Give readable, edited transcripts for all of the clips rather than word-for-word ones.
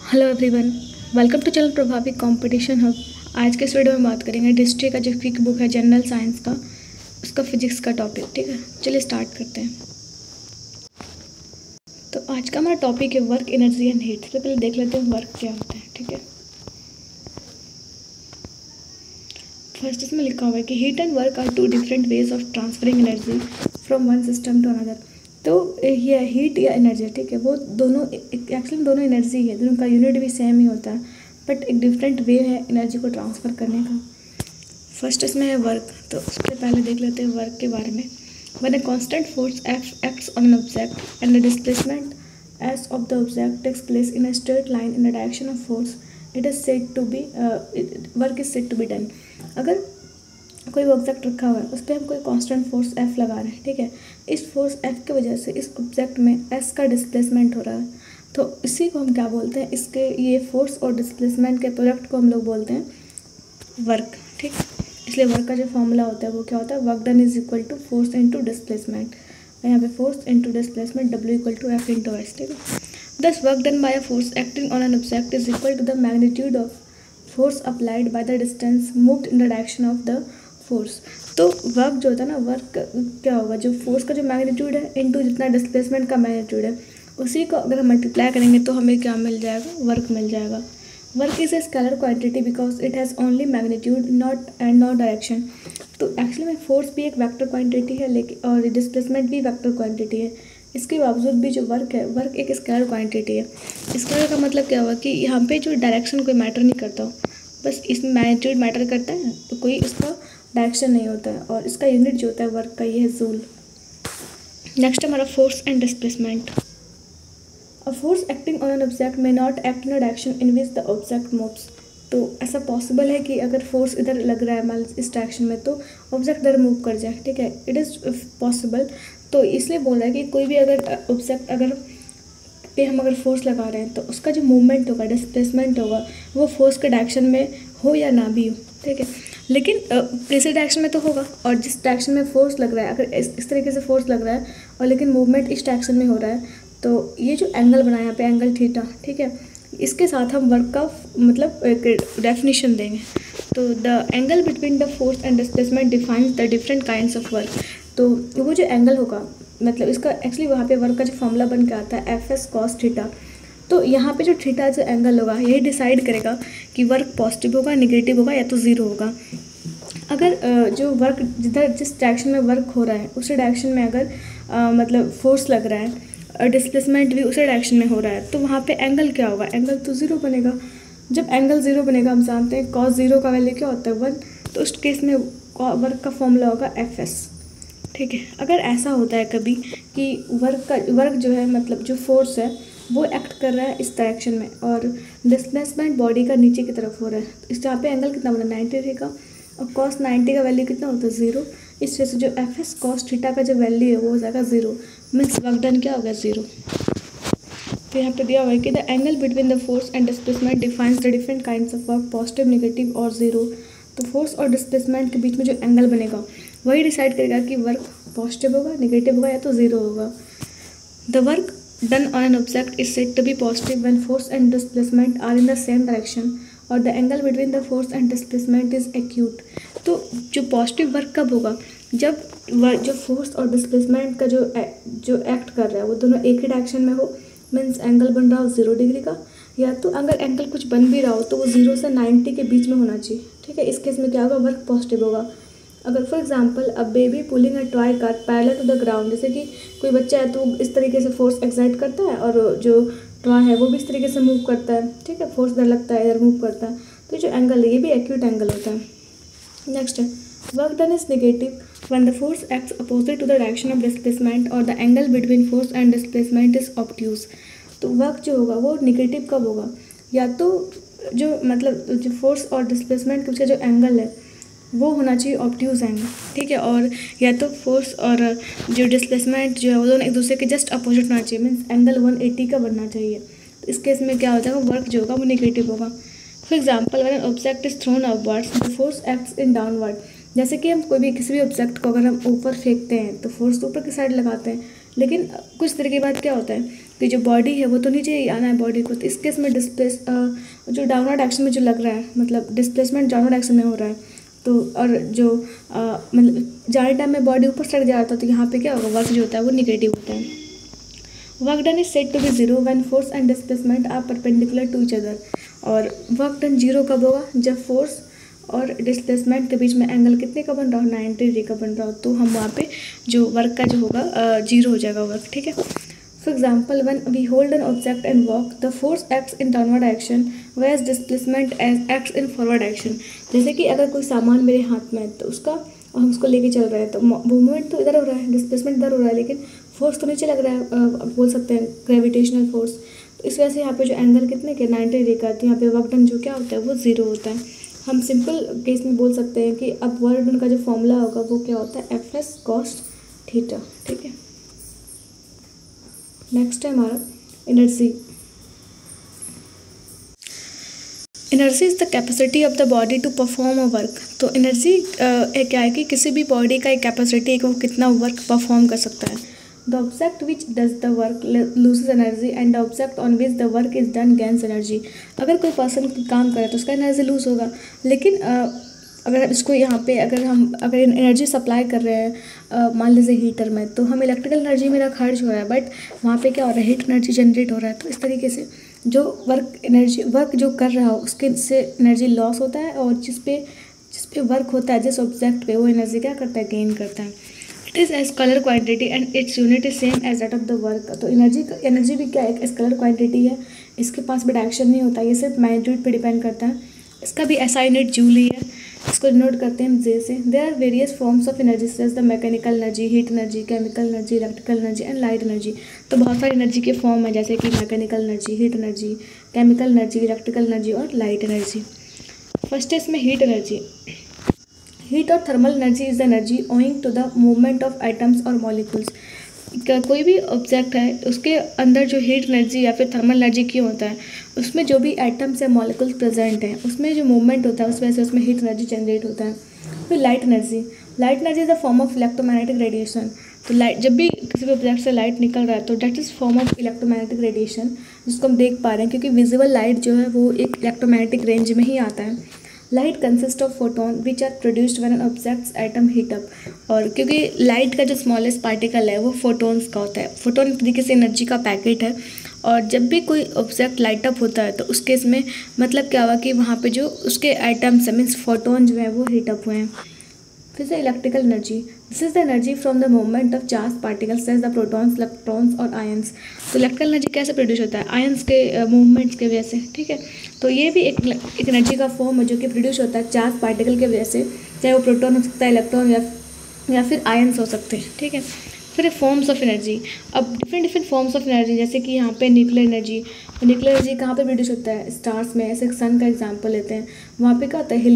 Hello everyone, welcome to channel Prabhavi competition hub. आज के इस वीडियो में बात करेंगे हिस्ट्री का जो क्विक बुक है जनरल साइंस का, उसका फिजिक्स का टॉपिक। ठीक है, चलिए स्टार्ट करते हैं। तो आज का हमारा टॉपिक है वर्क, एनर्जी एंड हीट। सबसे पहले देख लेते हैं वर्क क्या होता है। ठीक है, फर्स्ट इसमें लिखा हुआ है कि heat and work are two different ways of transferring energy from one system to another. तो ये हीट या एनर्जी, ठीक है, वो दोनों एक्चुअली दोनों एनर्जी है, दोनों का यूनिट भी सेम ही होता है, बट एक डिफरेंट वे है एनर्जी को ट्रांसफ़र करने का। फर्स्ट इसमें है वर्क। तो उससे पहले देख लेते हैं वर्क के बारे में। When a constant force F acts on an object and the displacement S of the object takes place in a straight line in the direction of force, it is said to be work is said to be done। अगर कोई object रखा हुआ है, उस पर हम कोई constant force F लगा रहे हैं, ठीक है, इस फोर्स F की वजह से इस ऑब्जेक्ट में S का डिस्प्लेसमेंट हो रहा है, तो इसी को हम क्या बोलते हैं, इसके ये फोर्स और डिस्प्लेसमेंट के प्रोडक्ट को हम लोग बोलते हैं वर्क। ठीक, इसलिए वर्क का जो फॉर्मूला होता है वो क्या होता है, work done is equal to force into displacement. यहाँ पे force into displacement W equal to F into S। ठीक है, this work done by a force acting on an object is equal to the magnitude of force applied by the distance moved in the direction of the force. तो work जो होता है ना, work क्या होगा, जो फोर्स का जो मैग्नीट्यूड है इनटू जितना डिस्प्लेसमेंट का मैग्नीट्यूड है, उसी को अगर हम मल्टीप्लाई करेंगे तो हमें क्या मिल जाएगा, वर्क मिल जाएगा। Work is a scalar quantity because it has only magnitude not direction. तो एक्चुअली में फोर्स भी एक वेक्टर क्वांटिटी है, लेकिन और डिस्प्लेसमेंट भी वेक्टर क्वांटिटी है। इसके बावजूद भी जो वर्क है, वर्क एक स्केलर क्वांटिटी है। स्केलर का मतलब क्या हुआ कि यहाँ पे जो डायरेक्शन कोई मैटर नहीं करता, बस इसमें मैग्नीट्यूड मैटर करता है, तो कोई इसका डायरेक्शन नहीं होता है, और इसका यूनिट जो होता है वर्क का, ये है जूल। नेक्स्ट हमारा force and displacement. A force acting on an object may not act in a direction in which the object moves. तो ऐसा पॉसिबल है कि अगर फोर्स इधर लग रहा है मान इस डायरेक्शन में, तो ऑब्जेक्ट इधर मूव कर जाए। ठीक है, इट इज़ पॉसिबल। तो इसलिए बोल रहा है कि कोई भी अगर ऑब्जेक्ट अगर पे हम अगर फोर्स लगा रहे हैं, तो उसका जो मूवमेंट होगा, डिस्प्लेसमेंट होगा, वो फोर्स के डायरेक्शन में हो या ना भी हो। ठीक है, लेकिन किसी डायरेक्शन में तो होगा, और जिस डायरेक्शन में फोर्स लग रहा है, अगर इस तरीके से फोर्स लग रहा है और लेकिन मूवमेंट इस डायरेक्शन में हो रहा है, तो ये जो एंगल बनाया यहाँ पे, एंगल थीटा, ठीक है, इसके साथ हम वर्क का मतलब एक डेफिनेशन देंगे। तो the angle between the force and displacement defines the different kinds of work. तो वो जो एंगल होगा, मतलब इसका एक्चुअली वहाँ पे वर्क का जो फॉर्मूला बन के आता है Fs cos थीटा। तो यहाँ पे जो थीटा जो एंगल होगा, यही डिसाइड करेगा कि वर्क पॉजिटिव होगा, नेगेटिव होगा, या तो ज़ीरो होगा। अगर जो वर्क जिस डायरेक्शन में वर्क हो रहा है, उसी डायरेक्शन में अगर मतलब फोर्स लग रहा है और डिस्प्लेसमेंट भी उसी डायरेक्शन में हो रहा है, तो वहाँ पे एंगल क्या होगा, एंगल तो ज़ीरो बनेगा। जब एंगल ज़ीरो बनेगा, हम जानते हैं cos ज़ीरो का वैल्यू क्या होता है, 1। तो उस केस में वर्क का फॉर्मूला होगा Fs। ठीक है, अगर ऐसा होता है कभी कि वर्क जो है, मतलब जो फोर्स है वो एक्ट कर रहा है इस डायरेक्शन में, और डिस्प्लेसमेंट बॉडी का नीचे की तरफ हो रहा है, इस जहाँ पे एंगल कितना बना 90 रहेगा, और cos 90 का वैल्यू कितना होता है, ज़ीरो। इस वजह से जो Fs cos थीटा का जो वैल्यू है वो हो जाएगा ज़ीरो, मीन्स वर्क डन क्या होगा, ज़ीरो। तो यहाँ पे दिया हुआ है कि the angle between the force and displacement defines the different kinds of work, positive, negative और ज़ीरो। तो फोर्स और डिस्प्लेसमेंट के बीच में जो एंगल बनेगा वही डिसाइड करेगा कि वर्क पॉजिटिव होगा, नेगेटिव होगा, या तो ज़ीरो होगा। The work done on an object is said to be positive when force and displacement are in the same direction, और the angle between the force and displacement is acute. तो जो positive work कब होगा, जब जो force और displacement का जो एक्ट कर रहा है वो दोनों एक ही डायरेक्शन में हो, मीन्स एंगल बन रहा हो 0 डिग्री का, या तो अगर एंगल कुछ बन भी रहा हो तो वो 0 से 90 के बीच में होना चाहिए। ठीक है, इस केस में क्या होगा, वर्क पॉजिटिव होगा। अगर for example a baby pulling a toy car parallel to the ground, जैसे कि कोई बच्चा है तो इस तरीके से फोर्स एक्सर्ट करता है, और जो टॉय है वो भी इस तरीके से मूव करता है। ठीक है, फोर्स इधर लगता है, इधर मूव करता है, तो जो एंगल है ये भी एक्यूट एंगल होता है। नेक्स्ट है work done is negative when the force acts opposite to the direction of displacement, और the angle between force and displacement is obtuse. तो वर्क जो होगा वो नेगेटिव कब होगा, या तो जो मतलब जो फोर्स और डिस्प्लेसमेंट के बीच जो एंगल है वो होना चाहिए ऑब्ट्यूज एंगल। ठीक है, और या तो फोर्स और जो डिस्प्लेसमेंट जो है वो दोनों एक दूसरे के जस्ट अपोजिट होना चाहिए, मीन्स एंगल 180 का बनना चाहिए। तो इस केस में क्या हो जाएगा, वर्क जो होगा वो नेगेटिव होगा। For example when an object is thrown upwards the force acts in downward. जैसे कि हम कोई भी किसी भी ऑब्जेक्ट को अगर हम ऊपर फेंकते हैं तो फोर्स ऊपर की साइड लगाते हैं, लेकिन कुछ देर के बाद क्या होता है कि जो बॉडी है वो तो नीचे ही आना है बॉडी को, तो इस केस में जो डाउनवर्ड एक्शन में जो लग रहा है, मतलब डिस्प्लेसमेंट डाउनवर्ड एक्शन में हो रहा है, तो और जो मतलब जाने टाइम में बॉडी ऊपर सट जा रहा था, तो यहाँ पे क्या होगा, वर्क जो होता है वो निगेटिव होता है। Work done is said to be zero when force and displacement are perpendicular to each other. और वर्क डन जीरो कब होगा, जब फोर्स और डिस्प्लेसमेंट के बीच में एंगल कितने का बन रहा हो, 90 डिग्री का बन रहा हो, तो हम वहाँ पे जो वर्क का जो होगा जीरो हो जाएगा वर्क, ठीक है। For example when we hold an object and walk, the force acts in downward action whereas displacement acts in forward action. जैसे कि अगर कोई सामान मेरे हाथ में है तो उसका, और हम उसको लेके चल रहे हैं, तो मूवमेंट तो इधर हो रहा है, डिस्प्लेसमेंट इधर हो रहा है, लेकिन फोर्स तो नीचे लग रहा है, बोल सकते हैं ग्रेविटेशनल फोर्स। तो इस वजह से यहाँ पे जो एंगल कितने के 90 डिग्री का, तो यहाँ पे वर्क डन जो क्या होता है वो जीरो होता है। हम सिंपल केस में बोल सकते हैं कि अब वर्क डन का जो फॉर्मूला होगा वो क्या होता है, एफ एस कॉस थीटा, ठीक है। नेक्स्ट है हमारा energy. Energy is the capacity of the body to perform a work. तो एनर्जी क्या है कि किसी भी बॉडी का एक कैपेसिटी है कि वो कितना वर्क परफॉर्म कर सकता है। The object which does the work loses energy and the object on which the work is done gains energy. अगर कोई पर्सन काम करे तो उसका एनर्जी लूज होगा, लेकिन अगर इसको यहाँ पे अगर एनर्जी सप्लाई कर रहे हैं मान लीजिए हीटर में, तो हम इलेक्ट्रिकल एनर्जी मेरा खर्च हो रहा है, बट वहाँ पे क्या हो रहा है, हीट एनर्जी जनरेट हो रहा है। तो इस तरीके से जो वर्क जो कर रहा हो उसके से एनर्जी लॉस होता है, और जिस पे वर्क होता है, जिस ऑब्जेक्ट पे, वो एनर्जी क्या करता है, गेन करता है। It is a scalar quantity and its unit is same as that of the work. तो एनर्जी भी क्या है, एक स्केलर क्वांटिटी है, इसके पास भी डायरेक्शन नहीं होता, ये सिर्फ मैग्नीट्यूड पे डिपेंड करता है। इसका भी ऐसा यूनिट जूल ही है, इसको नोट करते हैं हम जे से। There are various forms of energy such the mechanical energy, heat energy, chemical energy, electrical energy and light energy. तो बहुत सारी एनर्जी के फॉर्म है, जैसे कि mechanical energy, heat energy, chemical energy, electrical energy और लाइट एनर्जी। फर्स्ट है इसमें हीट एनर्जी। हीट और thermal energy is the energy owing to the movement of items और मॉलिक्यूल्स। कोई भी ऑब्जेक्ट है उसके अंदर जो हीट एनर्जी या फिर थर्मल एनर्जी क्यों होता है, उसमें जो भी आइटम्स या मॉलिक्यूल्स प्रेजेंट हैं उसमें जो मूवमेंट होता है उस वजह से उसमें हीट एनर्जी जनरेट होता है। फिर light energy is the form of electromagnetic radiation. तो लाइट, जब भी किसी भी ऑब्जेक्ट से लाइट निकल रहा है तो that is form of electromagnetic radiation, जिसको हम देख पा रहे हैं, क्योंकि विजिबल लाइट जो है वो एक इलेक्ट्रोमैग्नेटिक रेंज में ही आता है। Light consist of photon which are produced when an objects atom heat up. और क्योंकि लाइट का जो स्मॉलेस्ट पार्टिकल है वो फोटोन्स का होता है। फोटोन एक तरीके से एनर्जी का पैकेट है, और जब भी कोई ऑब्जेक्ट लाइट अप होता है तो उस केस में मतलब क्या हुआ कि वहाँ पे जो उसके एटम्स मीन्स फोटोन जो है वो हीट अप हुए हैं। फिर से electrical energy, this is the energy from the movement of charge particles as the protons, electrons और आयंस। तो इलेक्ट्रिकल एनर्जी कैसे प्रोड्यूस होता है, आयंस के मूवमेंट्स के वजह से, ठीक है। तो ये भी एक एनर्जी का फॉर्म है जो कि प्रोड्यूस होता है चार्ज पार्टिकल की वजह से, चाहे वो प्रोटॉन हो सकता है, इलेक्ट्रॉन या फिर आयंस हो सकते हैं, ठीक है। फिर फॉर्म्स ऑफ एनर्जी, अब डिफरेंट फॉर्म्स ऑफ एनर्जी, जैसे कि यहाँ पे न्यूक्लियर एनर्जी। न्यूक्लियर एनर्जी कहाँ पे प्रोड्यूस होता है, स्टार्स में। ऐसे सन का एग्जांपल लेते हैं, वहाँ पे क्या होता है,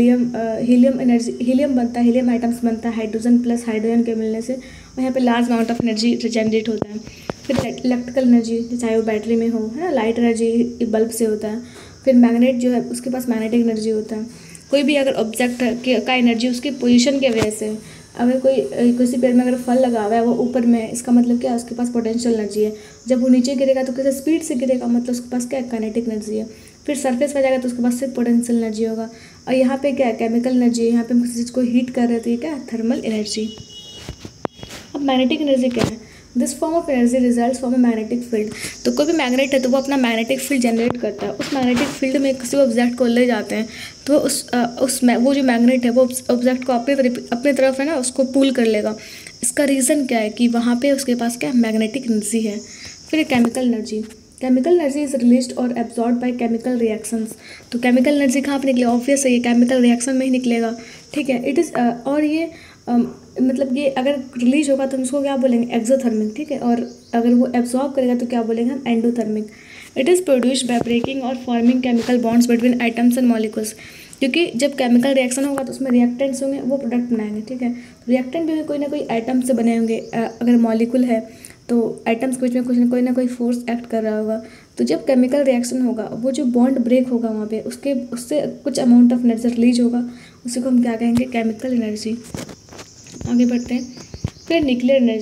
हीलियम बनता है, हीलियम आइटम्स बनता है हाइड्रोजन प्लस हाइड्रोजन के मिलने से, और यहाँ पे large amount of energy generate होता है। फिर इलेक्ट्रिकल एनर्जी, चाहे वो बैटरी में हो, है ना, लाइट एनर्जी बल्ब से होता है। फिर मैग्नेट जो है उसके पास मैग्नेटिक एनर्जी होता है। कोई भी अगर ऑब्जेक्ट का एनर्जी उसकी पोजीशन की वजह से, अगर कोई किसी पेड़ में अगर फल लगा हुआ है वो ऊपर में है, इसका मतलब क्या है, उसके पास पोटेंशियल एनर्जी है। जब वो नीचे गिरेगा तो किसी स्पीड से गिरेगा, मतलब उसके पास क्या है, काइनेटिक एनर्जी है। फिर सरफेस पर जाएगा तो उसके पास सिर्फ पोटेंशियल एनर्जी होगा। और यहाँ पे क्या है, केमिकल एनर्जी। यहाँ पे हम किसी चीज़ को हीट कर रहे हैं तो ये क्या है, थर्मल एनर्जी। अब मैग्नेटिक एनर्जी क्या है, this form of energy result from a magnetic field. तो कोई भी मैग्नेट है तो वो अपना मैग्नेटिक फील्ड जनरेट करता है। उस मैग्नेटिक फील्ड में किसी ऑब्जेक्ट को ले जाते हैं तो वो जो मैग्नेट है वो ऑब्जेक्ट को अपनी तरफ है ना उसको पुल कर लेगा। इसका रीज़न क्या है कि वहाँ पे उसके पास क्या मैग्नेटिक एनर्जी है। फिर केमिकल एनर्जी इज रिलीज्ड और एब्जॉर्ब बाय केमिकल रिएक्शंस। तो केमिकल एनर्जी कहाँ पर निकले, ऑब्वियस है ये केमिकल रिएक्शन में ही निकलेगा, ठीक है। इट इज़ और ये मतलब ये अगर रिलीज होगा तो हम उसको क्या बोलेंगे, एक्सोथर्मिक, ठीक है। और अगर वो एब्जॉर्ब करेगा तो क्या बोलेंगे हम, endothermic. It is produced by breaking और forming chemical bonds between items and molecules. क्योंकि जब केमिकल रिएक्शन होगा तो उसमें रिएक्टेंट्स होंगे, वो प्रोडक्ट बनाएंगे, ठीक है। रिएक्टेंट भी कोई ना कोई आइटम से बने होंगे। अगर मॉलिक्यूल है तो आइटम्स के बीच में कोई ना कोई फोर्स एक्ट कर रहा होगा। तो जब केमिकल रिएक्शन होगा वो जो बॉन्ड ब्रेक होगा वहाँ पे उससे कुछ अमाउंट ऑफ एनर्जी रिलीज होगा, उसी को हम क्या कहेंगे, केमिकल एनर्जी। आगे बढ़ते हैं। फिर nuclear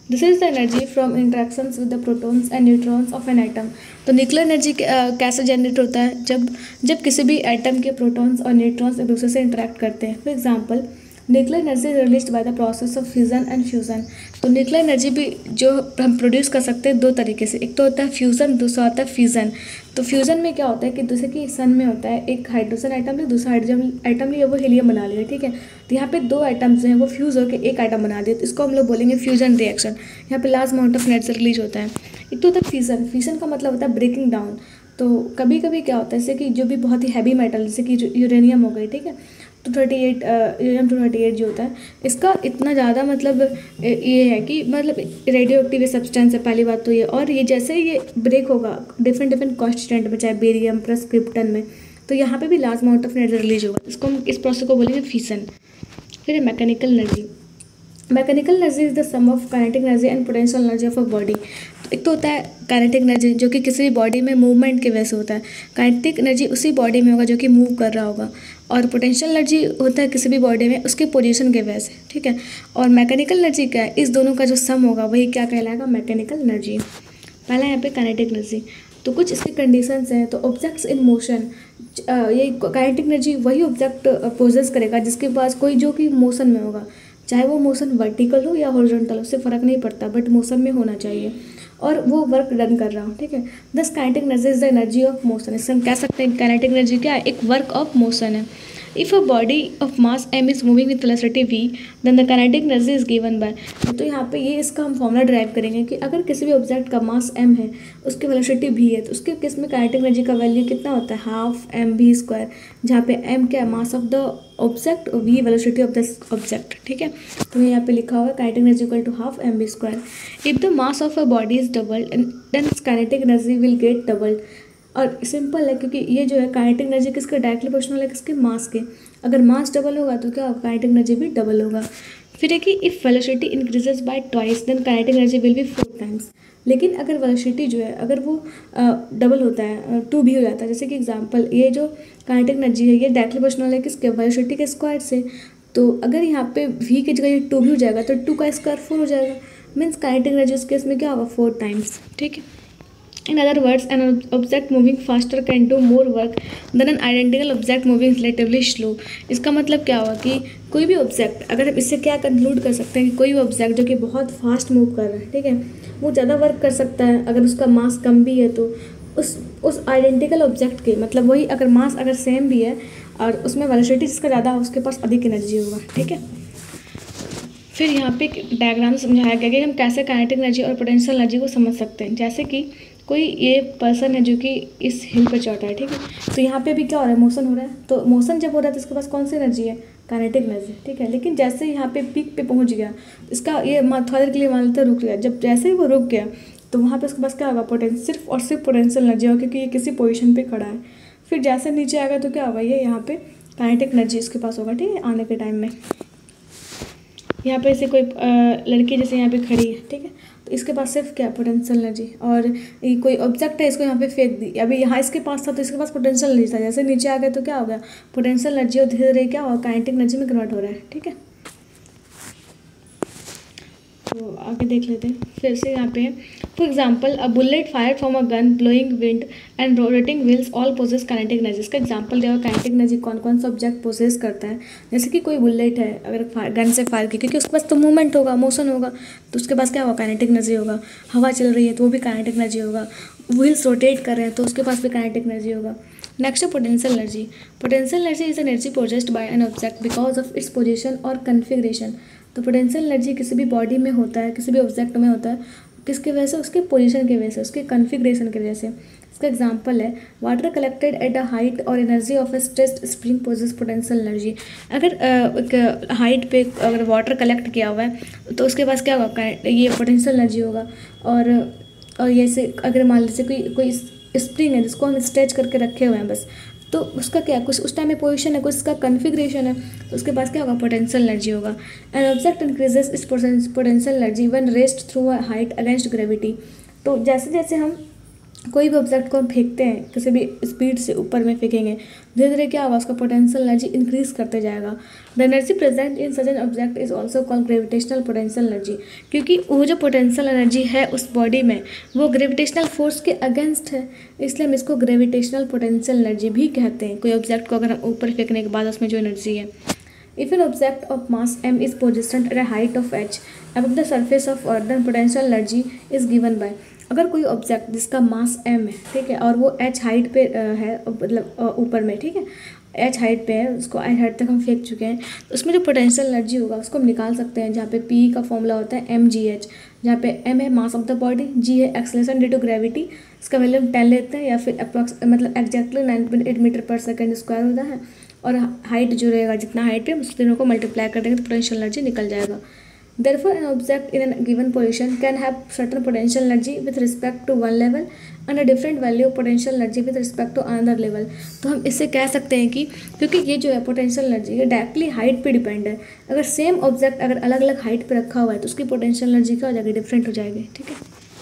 this is the energy from interactions with the protons and neutrons of an atom. तो न्यूक्लियर एनर्जी कैसे जनरेट होता है, जब किसी भी एटम के प्रोटॉन्स और न्यूट्रॉन्स एक दूसरे से इंटरेक्ट करते हैं। For example nuclear energy is released by the process of fusion and fusion. तो न्यूक्लियर एनर्जी भी जो हम प्रोड्यूस कर सकते हैं दो तरीके से, एक तो होता है फ्यूज़न, दूसरा होता है फ्यूज़न। तो फ्यूज़न में क्या होता है कि जैसे कि सन में होता है, एक हाइड्रोजन आइटम लिया, दूसरा हाइड्रोजन आइटम लिया, वो हीलियम बना लिया, ठीक है। तो यहाँ पे दो आइटम्स हैं वो फ्यूज़ होकर एक आइटम बना दिए, तो इसको हम लोग बोलेंगे फ्यूजन रिएक्शन। यहाँ पे large amount of energy release होता है। एक तो होता है फिशन, फिशन का मतलब होता है ब्रेकिंग डाउन। तो कभी कभी क्या होता है जैसे कि जो भी बहुत ही हैवी मेटल जैसे कि यूरेनियम हो गई, ठीक है, 238 यूरेनियम 238 जो होता है, इसका इतना ज़्यादा मतलब ये है कि मतलब रेडियो एक्टिव सब्सटेंस है, पहली बात तो ये। और ये जैसे ये ब्रेक होगा डिफरेंट कॉन्स्टेंट में, चाहे बेरियम प्लस क्रिप्टन में, तो यहाँ पे भी large amount of energy release होगा। इसको हम इस प्रोसेस को बोलेंगे फिशन। फिर है mechanical energy. Mechanical energy is the sum of kinetic energy and potential energy of a body. एक तो होता है काइनेटिक एनर्जी जो कि किसी भी बॉडी में मूवमेंट की वजह से होता है। काइनेटिक एनर्जी उसी बॉडी में होगा जो कि मूव कर रहा होगा, और पोटेंशियल एनर्जी होता है किसी भी बॉडी में उसके पोजीशन के वजह से, ठीक है। और मैकेनिकल एनर्जी क्या है, इस दोनों का जो सम होगा वही क्या कहलाएगा, मैकेनिकल एनर्जी। पहला यहाँ पे काइनेटिक एनर्जी, तो कुछ इसकी कंडीशंस हैं। तो ऑब्जेक्ट्स इन मोशन, ये काइनेटिक एनर्जी वही ऑब्जेक्ट पोजेस करेगा जिसके पास कोई जो कि मोशन में होगा, चाहे वो मोशन वर्टिकल हो या हॉरिजॉन्टल, उससे फ़र्क नहीं पड़ता, बट मोशन में होना चाहिए और वो वर्क डन कर रहा हो, ठीक है। This kinetic energy is the energy of motion. इससे हम कह सकते हैं काइनेटिक एनर्जी क्या है, एक वर्क ऑफ मोशन है। If a body of mass m is moving with velocity v, then the kinetic energy is given by. तो यहाँ पे ये इसका हम फॉर्मूला ड्राइव करेंगे कि अगर किसी भी ऑब्जेक्ट का मास m है, उसकी वेलोसिटी v है, तो उसके केस में काइनेटिक एनर्जी का वैल्यू कितना होता है, हाफ mv², जहाँ पे m क्या है, mass of the object, v velocity of the object, ठीक है। तो यहाँ पे लिखा हुआ है kinetic energy equal to half mv²। If the mass of a body is doubled then kinetic energy will get doubled. और सिंपल है क्योंकि ये जो है काइनेटिक एनर्जी किसके डायरेक्टली प्रोपोर्शनल है, किसके, मास के। अगर मास डबल होगा तो क्या होगा, काइनेटिक एनर्जी भी डबल होगा। फिर है कि if velocity increases by twice then kinetic energy will be 4 times. लेकिन अगर वेलोसिटी जो है अगर वो डबल होता है, 2 भी हो जाता है, जैसे कि एग्जांपल ये जो काइनेटिक एनर्जी है ये डायरेक्टली प्रोपोर्शनल है किसके, वेलोसिटी के स्क्वायर से। तो अगर यहाँ पे v की जगह ये 2 भी हो जाएगा तो 2 का स्क्वायर 4 हो जाएगा, मीन्स काइनेटिक एनर्जी उस केस में क्या होगा, 4 टाइम्स, ठीक है। In other words, an object moving faster can do more work than an identical object moving relatively slow. इसका मतलब क्या हुआ कि कोई भी ऑब्जेक्ट, अगर हम इससे क्या कंक्लूड कर सकते हैं कि कोई भी ऑब्जेक्ट जो कि बहुत फास्ट मूव कर रहा है, ठीक है, वो ज़्यादा वर्क कर सकता है अगर उसका मास कम भी है तो उस आइडेंटिकल ऑब्जेक्ट के, मतलब वही अगर मास अगर सेम भी है और उसमें वेलोसिटी जिसका ज़्यादा है उसके पास अधिक एनर्जी होगा, ठीक है। फिर यहाँ पे एक डायग्राम समझाया गया कि हम कैसे काइनेटिक एनर्जी और पोटेंशियल एनर्जी को समझ सकते हैं। जैसे कि कोई ये पर्सन है जो कि इस हिल पर चढ़ रहा है, ठीक है, तो यहाँ पे भी क्या हो रहा है, मोशन हो रहा है। तो मोशन जब हो रहा है तो इसके पास कौन सी एनर्जी है, काइनेटिक एनर्जी, ठीक है। लेकिन जैसे यहाँ पे पीक पे पहुँच गया, इसका ये थोड़ी देर के लिए मान लेते रुक गया, जब जैसे ही वो रुक गया तो वहाँ पे उसके पास क्या होगा, सिर्फ और सिर्फ पोटेंशियल एनर्जी होगा क्योंकि ये किसी पोजीशन पे खड़ा है। फिर जैसे नीचे आएगा तो क्या होगा, ये यहाँ पे काइनेटिक एनर्जी इसके पास होगा, ठीक है, आने के टाइम में। यहाँ पे ऐसे कोई लड़की जैसे यहाँ पे खड़ी है, ठीक है, तो इसके पास सिर्फ क्या, पोटेंशियल एनर्जी। और ये कोई ऑब्जेक्ट है, इसको यहाँ पे फेंक दी, अभी यहाँ इसके पास था तो इसके पास पोटेंशियल एनर्जी था, जैसे नीचे आ गया तो क्या हो गया, पोटेंशियल एनर्जी और धीरे धीरे क्या होगा, काइनेटिक एनर्जी में कन्वर्ट हो रहा है, ठीक है। तो आगे देख लेते हैं फिर से यहाँ पे। For example a bullet fire from a gun blowing wind and rotating wheels all possess kinetic energy. इसका एग्जाम्पल दिया हुआ काइनेटिक एनर्जी कौन कौन सा ऑब्जेक्ट पोजेस करता है। जैसे कि कोई बुलेट है, अगर गन से फायर की, क्योंकि उसके पास तो मूवमेंट होगा, मोशन होगा, तो उसके पास क्या होगा, काइनेटिक एनर्जी होगा। हवा चल रही है तो वो भी काइनेटिक एनर्जी होगा। व्हील्स रोटेट कर रहे हैं तो उसके पास भी काइनेटिक एनर्जी होगा। नेक्स्ट है potential energy. Potential energy is energy possessed by an object because of its position और कन्फिग्रेशन। तो पोटेंशियल एनर्जी किसी भी बॉडी में होता है, किसी भी ऑब्जेक्ट में होता है, किसकी वजह से, उसके पोजीशन की वजह से, उसके कन्फिग्रेशन की वजह से। इसका एग्जांपल है water collected at a height or energy of a stressed spring possess potential energy. अगर एक हाइट पे अगर वाटर कलेक्ट किया हुआ है तो उसके पास क्या होगा, ये पोटेंशियल एनर्जी होगा। और जैसे अगर मान लीजिए कोई स्प्रिंग है जिसको हम स्ट्रेच करके रखे हुए हैं बस, तो उसका क्या, कुछ उस टाइम में पोजीशन है, कुछ उसका कन्फिग्रेशन है, तो उसके पास क्या होगा, पोटेंशियल एनर्जी होगा। An object increases its potential energy when raised through a height against gravity. तो जैसे जैसे हम कोई भी ऑब्जेक्ट को हम फेंकते हैं किसी भी स्पीड से ऊपर में फेंकेंगे, धीरे धीरे क्या होगा, उसका पोटेंशियल एनर्जी इंक्रीज करते जाएगा। The energy present in such an object is also called gravitational potential energy, क्योंकि वो जो पोटेंशियल एनर्जी है उस बॉडी में वो ग्रेविटेशनल फोर्स के अगेंस्ट है, इसलिए हम इसको ग्रेविटेशनल पोटेंशियल एनर्जी भी कहते हैं। कोई ऑब्जेक्ट को अगर हम ऊपर फेंकने के बाद उसमें जो एनर्जी है। If an object of mass m is positioned at a height of h above the surface of earth, then potential energy is given by, अगर कोई ऑब्जेक्ट जिसका मास m है, ठीक है, और वो h हाइट पे है, मतलब ऊपर में, ठीक है, h हाइट पे है, उसको h हाइट तक हम फेंक चुके हैं, तो उसमें जो पोटेंशियल एनर्जी होगा उसको हम निकाल सकते हैं, जहाँ पे p का फॉर्मूला होता है mgh, जहाँ पे m है mass of the body, g है एक्सेलरेशन ड्यू टू ग्रेविटी, इसका वैल्यू हम 10 लेते हैं, या फिर मतलब exactly 9.8 metre per second square होता है, और हाइट जो रहेगा जितना हाइट पे उस तीनों को मल्टीप्लाई कर देंगे तो पोटेंशियल एनर्जी निकल जाएगा। Therefore, an object in a given position can have certain potential energy with respect to one level and a different value of potential energy with respect to another level। तो हम इससे कह सकते हैं कि क्योंकि ये जो है पोटेंशियल एनर्जी ये डायरेक्टली हाइट पे डिपेंड है, अगर सेम ऑब्जेक्ट अगर अलग अलग हाइट पे रखा हुआ है तो उसकी पोटेंशियल एनर्जी क्या हो जाएगी, डिफरेंट हो जाएगी। ठीक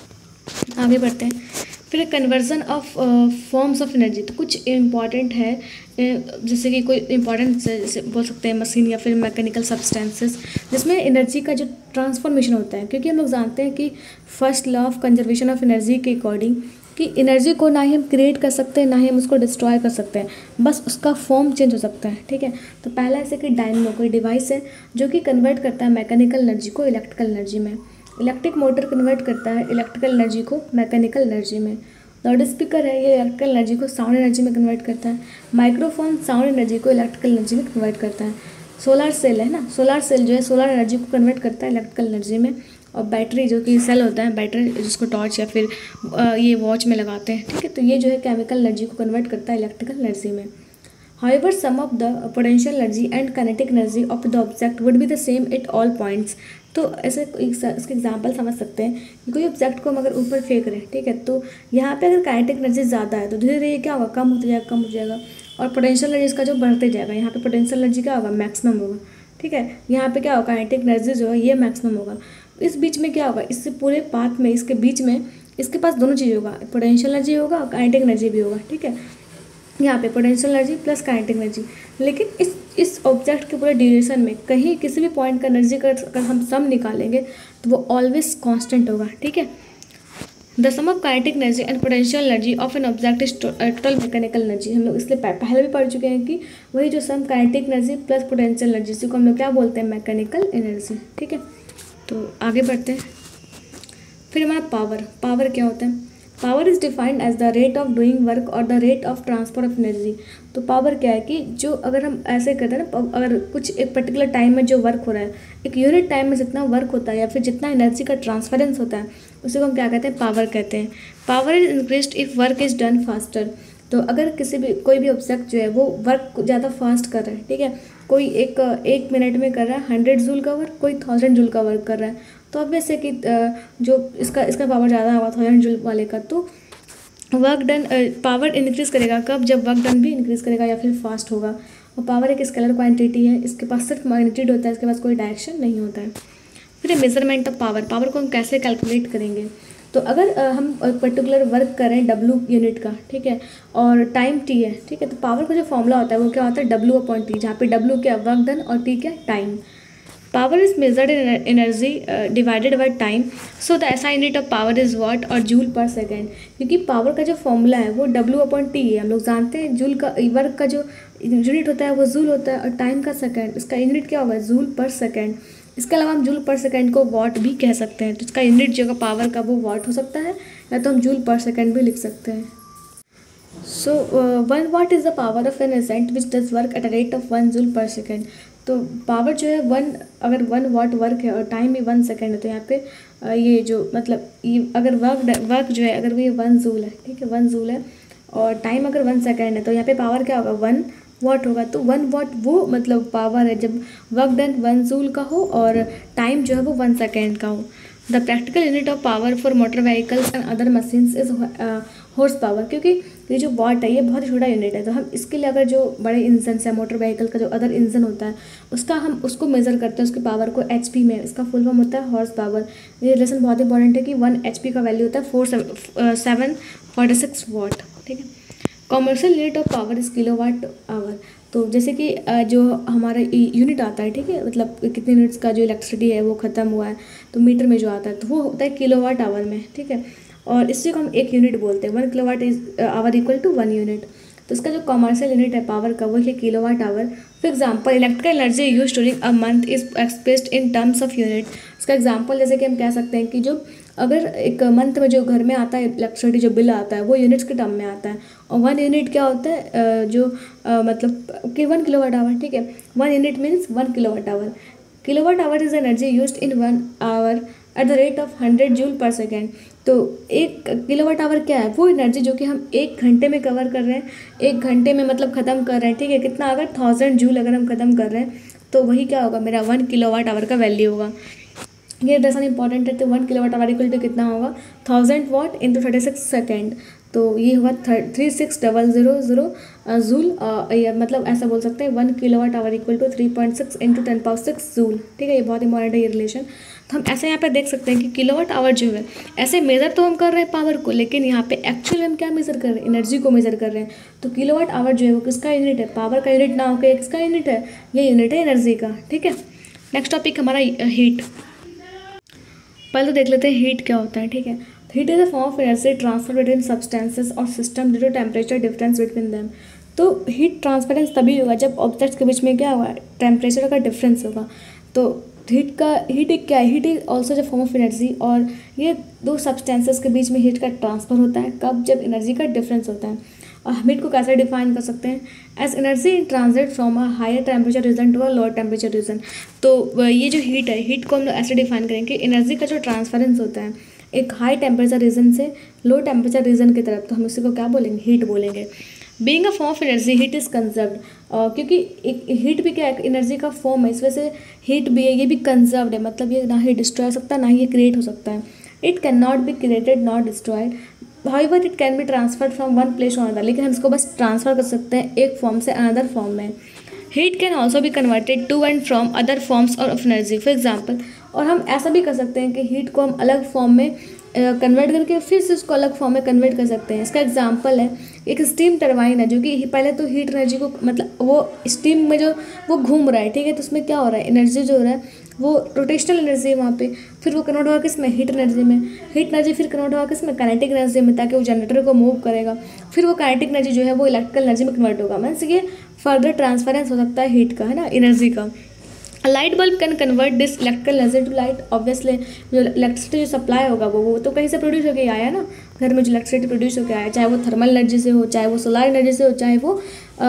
है, आगे बढ़ते हैं। फिर conversion of forms of energy, तो कुछ इम्पॉर्टेंट है, जैसे कि कोई इम्पॉर्टेंट जैसे बोल सकते हैं मशीन या फिर मैकेनिकल सब्सटेंसेस जिसमें एनर्जी का जो ट्रांसफॉर्मेशन होता है, क्योंकि हम लोग जानते हैं कि first law of conservation of energy के अकॉर्डिंग कि एनर्जी को ना ही हम क्रिएट कर सकते हैं ना ही हम उसको डिस्ट्रॉय कर सकते हैं, बस उसका फॉर्म चेंज हो सकता है। ठीक है, तो पहला ऐसे कि डायनेमो कोई डिवाइस है जो कि कन्वर्ट करता है मैकेनिकल एनर्जी को इलेक्ट्रिकल एनर्जी में। इलेक्ट्रिक मोटर कन्वर्ट करता है इलेक्ट्रिकल एनर्जी को मैकेनिकल एनर्जी में। लाउड स्पीकर है, ये इलेक्ट्रिकल एनर्जी को साउंड एनर्जी में कन्वर्ट करता है। माइक्रोफोन साउंड एनर्जी को इलेक्ट्रिकल एनर्जी में कन्वर्ट करता है। सोलर सेल है ना, सोलर सेल जो है सोलर एनर्जी को कन्वर्ट करता है इलेक्ट्रिकल एनर्जी में। और बैटरी जो कि सेल होता है, बैटरी जिसको टॉर्च या फिर ये वॉच में लगाते हैं, ठीक है, तो ये जो है केमिकल एनर्जी को कन्वर्ट करता है इलेक्ट्रिकल एनर्जी में। However, some of the potential energy and kinetic energy of the object would be the same at all points। तो ऐसे इसके एग्जांपल समझ सकते हैं कि कोई ऑब्जेक्ट को हम अगर ऊपर फेंक रहे हैं, ठीक है, तो यहाँ पे अगर काइनेटिक एनर्जी ज़्यादा है तो धीरे धीरे क्या होगा, कम होता जाएगा, कम हो जाएगा, और पोटेंशियल एनर्जी इसका जो बढ़ते जाएगा, यहाँ पे पोटेंशियल एनर्जी क्या होगा, मैक्सिमम होगा। ठीक है, यहाँ पे क्या होगा, काइनेटिक एनर्जी जो है ये मैक्सिमम होगा। इस बीच में क्या होगा, इससे पूरे पाथ में इसके बीच में इसके पास दोनों चीज़ होगा, पोटेंशियल एनर्जी होगा और काइनेटिक एनर्जी भी होगा। ठीक है, यहाँ पे potential energy plus kinetic energy, लेकिन इस ऑब्जेक्ट के पूरे ड्यूरेशन में कहीं किसी भी पॉइंट का एनर्जी का अगर हम सम निकालेंगे तो वो ऑलवेज कांस्टेंट होगा। ठीक है, the sum of kinetic energy and potential energy of an object is total mechanical energy. हम लोग इसलिए पहले भी पढ़ चुके हैं कि वही जो sum kinetic energy plus potential energy, जिसको हम लोग क्या बोलते हैं, मैकेनिकल एनर्जी। ठीक है, तो आगे बढ़ते हैं। फिर हमारा पावर क्या होता है। Power is defined as the rate of doing work or the rate of transfer of energy. तो पावर क्या है कि जो अगर हम ऐसे करते हैं ना, अगर कुछ एक पर्टिकुलर टाइम में जो वर्क हो रहा है, एक यूनिट टाइम में जितना वर्क होता है या फिर जितना एनर्जी का ट्रांसफरेंस होता है, उसी को हम क्या कहते हैं, पावर कहते हैं। Power is increased if work is done faster. तो अगर कोई भी ऑब्जेक्ट जो है वो वर्क ज़्यादा फास्ट कर रहा है, ठीक है, कोई एक मिनट में कर रहा है 100 जूल का वर्क, कोई 1000 जूल का वर्क कर रहा है, तो अब वैसे कि जो इसका पावर ज़्यादा होगा 1000 जूल वाले का, तो वर्क डन पावर इंक्रीज़ करेगा कब, जब वर्क डन भी इंक्रीज़ करेगा या फिर फास्ट होगा। और पावर एक स्केलर क्वांटिटी है, इसके पास सिर्फ मैग्नीट्यूड होता है, इसके पास कोई डायरेक्शन नहीं होता है। फिर मेजरमेंट ऑफ पावर को हम कैसे कैलकुलेट करेंगे। तो अगर हम पर्टिकुलर वर्क करें W यूनिट का, ठीक है, और टाइम T है, ठीक है, तो पावर का जो फॉर्मूला होता है वो क्या होता है, W/T, जहाँ पे W क्या, वर्क डन, और T क्या, time. Power is measured in energy divided by time, so the SI unit of power is watt or joule per second. क्योंकि पावर का जो फॉर्मूला है वो W/T है, हम लोग जानते हैं। जूल का वर्क का जो यूनिट होता है वो जूल होता है, और टाइम का सेकेंड, इसका यूनिट क्या होगा, जूल पर सेकेंड। इसके अलावा हम जूल पर सेकेंड को वाट भी कह सकते हैं, तो इसका यूनिट जो पावर का वो वाट हो सकता है, या तो हम जूल पर सेकेंड भी लिख सकते हैं। So 1 watt is the power of an agent which does work at a rate of 1 joule per second. तो पावर जो है अगर 1 वाट वर्क है और टाइम भी 1 सेकेंड है, तो यहाँ पे ये जो मतलब ये अगर वर्क जो है अगर वो ये 1 जूल है, ठीक है, 1 जूल है, और टाइम अगर 1 सेकेंड है, तो यहाँ पे पावर क्या होगा, 1 वाट होगा। तो 1 वाट वो मतलब पावर है जब वर्क डन 1 जूल का हो और टाइम जो है वो 1 सेकेंड का हो। The practical unit of power for motor vehicles and other machines is horsepower. क्योंकि तो ये जो वाट है ये बहुत ही छोटा यूनिट है। तो हम इसके लिए अगर जो बड़े इंजन है, मोटर व्हीकल का जो अदर इंजन होता है उसका हम उसको मेज़र करते हैं उसकी पावर को HP में, इसका फुल फॉर्म होता है हॉर्स पावर। ये रिलेशन बहुत इंपॉर्टेंट है कि 1 HP का वैल्यू होता है 746 वाट, ठीक है। Commercial unit of power is kilowatt hour. तो जैसे कि जो हमारा यूनिट आता है, ठीक है, मतलब कितने यूनिट्स का जो इलेक्ट्रिसिटी है वो ख़त्म हुआ है तो मीटर में जो आता है तो वो होता है किलोवाट आवर में, ठीक है। और इसी को हम एक यूनिट बोलते हैं। 1 kilowatt is hour equal to 1 unit. तो इसका जो कॉमर्शियल यूनिट है पावर का वो है kilowatt hour. For example electrical energy use during a month is expressed in terms of unit. इसका एग्जांपल जैसे कि हम कह सकते हैं कि जो अगर एक मंथ में जो घर में आता है इलेक्ट्रिसिटी जो बिल आता है वो यूनिट्स के टर्म में आता है। और 1 यूनिट क्या होता है मतलब कि 1 किलोवाट आवर, ठीक है। 1 unit means 1 kilowatt hour. Kilowatt hour is energy used in 1 hour at the rate of 100 joule per second. तो 1 किलोवाट आवर क्या है? वो एनर्जी जो कि हम 1 घंटे में कवर कर रहे हैं, 1 घंटे में मतलब ख़त्म कर रहे हैं, ठीक है। कितना? अगर 1000 जूल अगर हम ख़त्म कर रहे हैं तो वही क्या होगा? मेरा 1 किलोवाट आवर का वैल्यू होगा। ये दरअसल इंपॉर्टेंट है। तो 1 किलोवाट आवर इक्वल टू कितना होगा? 1000 वाट इंटू 36 सेकेंड। तो ये हुआ 36000 जूल। मतलब ऐसा बोल सकते हैं 1 kilowatt hour equal to 3.6 into 10⁶ joule, ठीक है। ये बहुत इंपॉर्टेंट है ये रिलेशन। तो हम ऐसे यहाँ पे देख सकते हैं कि किलोवाट आवर जो है ऐसे मेज़र तो हम कर रहे हैं पावर को, लेकिन यहाँ पे एक्चुअल हम क्या मेज़र कर रहे हैं? एनर्जी को मेज़र कर रहे हैं। तो किलोवाट आवर जो है वो किसका यूनिट है? पावर का यूनिट ना होकर किसका यूनिट है? ये यूनिट है एनर्जी का, ठीक है। नेक्स्ट टॉपिक हमारा हीट। पहले तो देख लेते हैं हीट क्या होता है, ठीक है। Heat is a form of energy transfer between substances or system due to temperature difference between them. तो हीट ट्रांसफरेंस तभी होगा जब ऑब्जेक्ट्स के बीच में क्या होगा? टेम्परेचर का डिफरेंस होगा। तो हीट एक क्या है? Heat is also the form of energy. और ये दो सब्सटेंसेस के बीच में हीट का ट्रांसफर होता है कब? जब एनर्जी का डिफरेंस होता है। और हम हीट को कैसे डिफाइन कर सकते हैं? As energy in transit from a higher temperature region to a lower temperature region. तो ये जो हीट है, हीट को हम लोग ऐसे डिफाइन करेंगे कि एनर्जी का जो ट्रांसफरेंस होता है एक हाई टेम्परेचर रीजन से लो टेम्परेचर रीजन की तरफ, तो हम इसी को क्या बोलेंगे? हीट बोलेंगे। Being a form of energy heat is conserved. क्योंकि एक हीट भी क्या है? एनर्जी का फॉर्म है, इस वजह से हीट भी है, ये भी कंजर्व्ड है। मतलब ये ना ही डिस्ट्रॉय हो सकता है ना ही ये क्रिएट हो सकता है। It can not be created not destroyed, however it can be transferred from one place to another. लेकिन हम इसको बस ट्रांसफ़र कर सकते हैं एक फॉर्म से अनदर फॉर्म में। Heat can also be converted to and from other forms of energy for example. और हम ऐसा भी कर सकते हैं कि हीट को हम अलग फॉर्म में कन्वर्ट करके फिर से उसको अलग फॉर्म में कन्वर्ट कर सकते हैं। इसका एग्जांपल है एक स्टीम टरबाइन है जो कि पहले तो हीट एनर्जी को मतलब वो स्टीम में जो वो घूम रहा है, ठीक है। तो उसमें क्या हो रहा है? एनर्जी जो हो रहा है वो रोटेशनल एनर्जी है वहाँ पे, फिर वो कन्वर्ट होगा किस में? हीट एनर्जी में। हीट एनर्जी फिर कन्वर्ट होगा किस में? काइनेटिक एनर्जी में, ताकि वो जनरेटर को मूव करेगा। फिर वो काइनेटिक एनर्जी जो है वो इलेक्ट्रिकल एनर्जी में कन्वर्ट होगा। मीन्स ये फर्दर ट्रांसफरेंस हो सकता है हीट का, है ना, एनर्जी का। Light bulb can convert this electrical energy to light. Obviously जो इलेक्ट्रिसिटी जो सप्लाई होगा वो तो कहीं से प्रोड्यूस होकर आया ना। घर में जो इलेक्ट्रिसिटी प्रोड्यूस होकर आया, चाहे वो थर्मल एनर्जी से हो, चाहे वो सोलर एनर्जी से हो, चाहे वो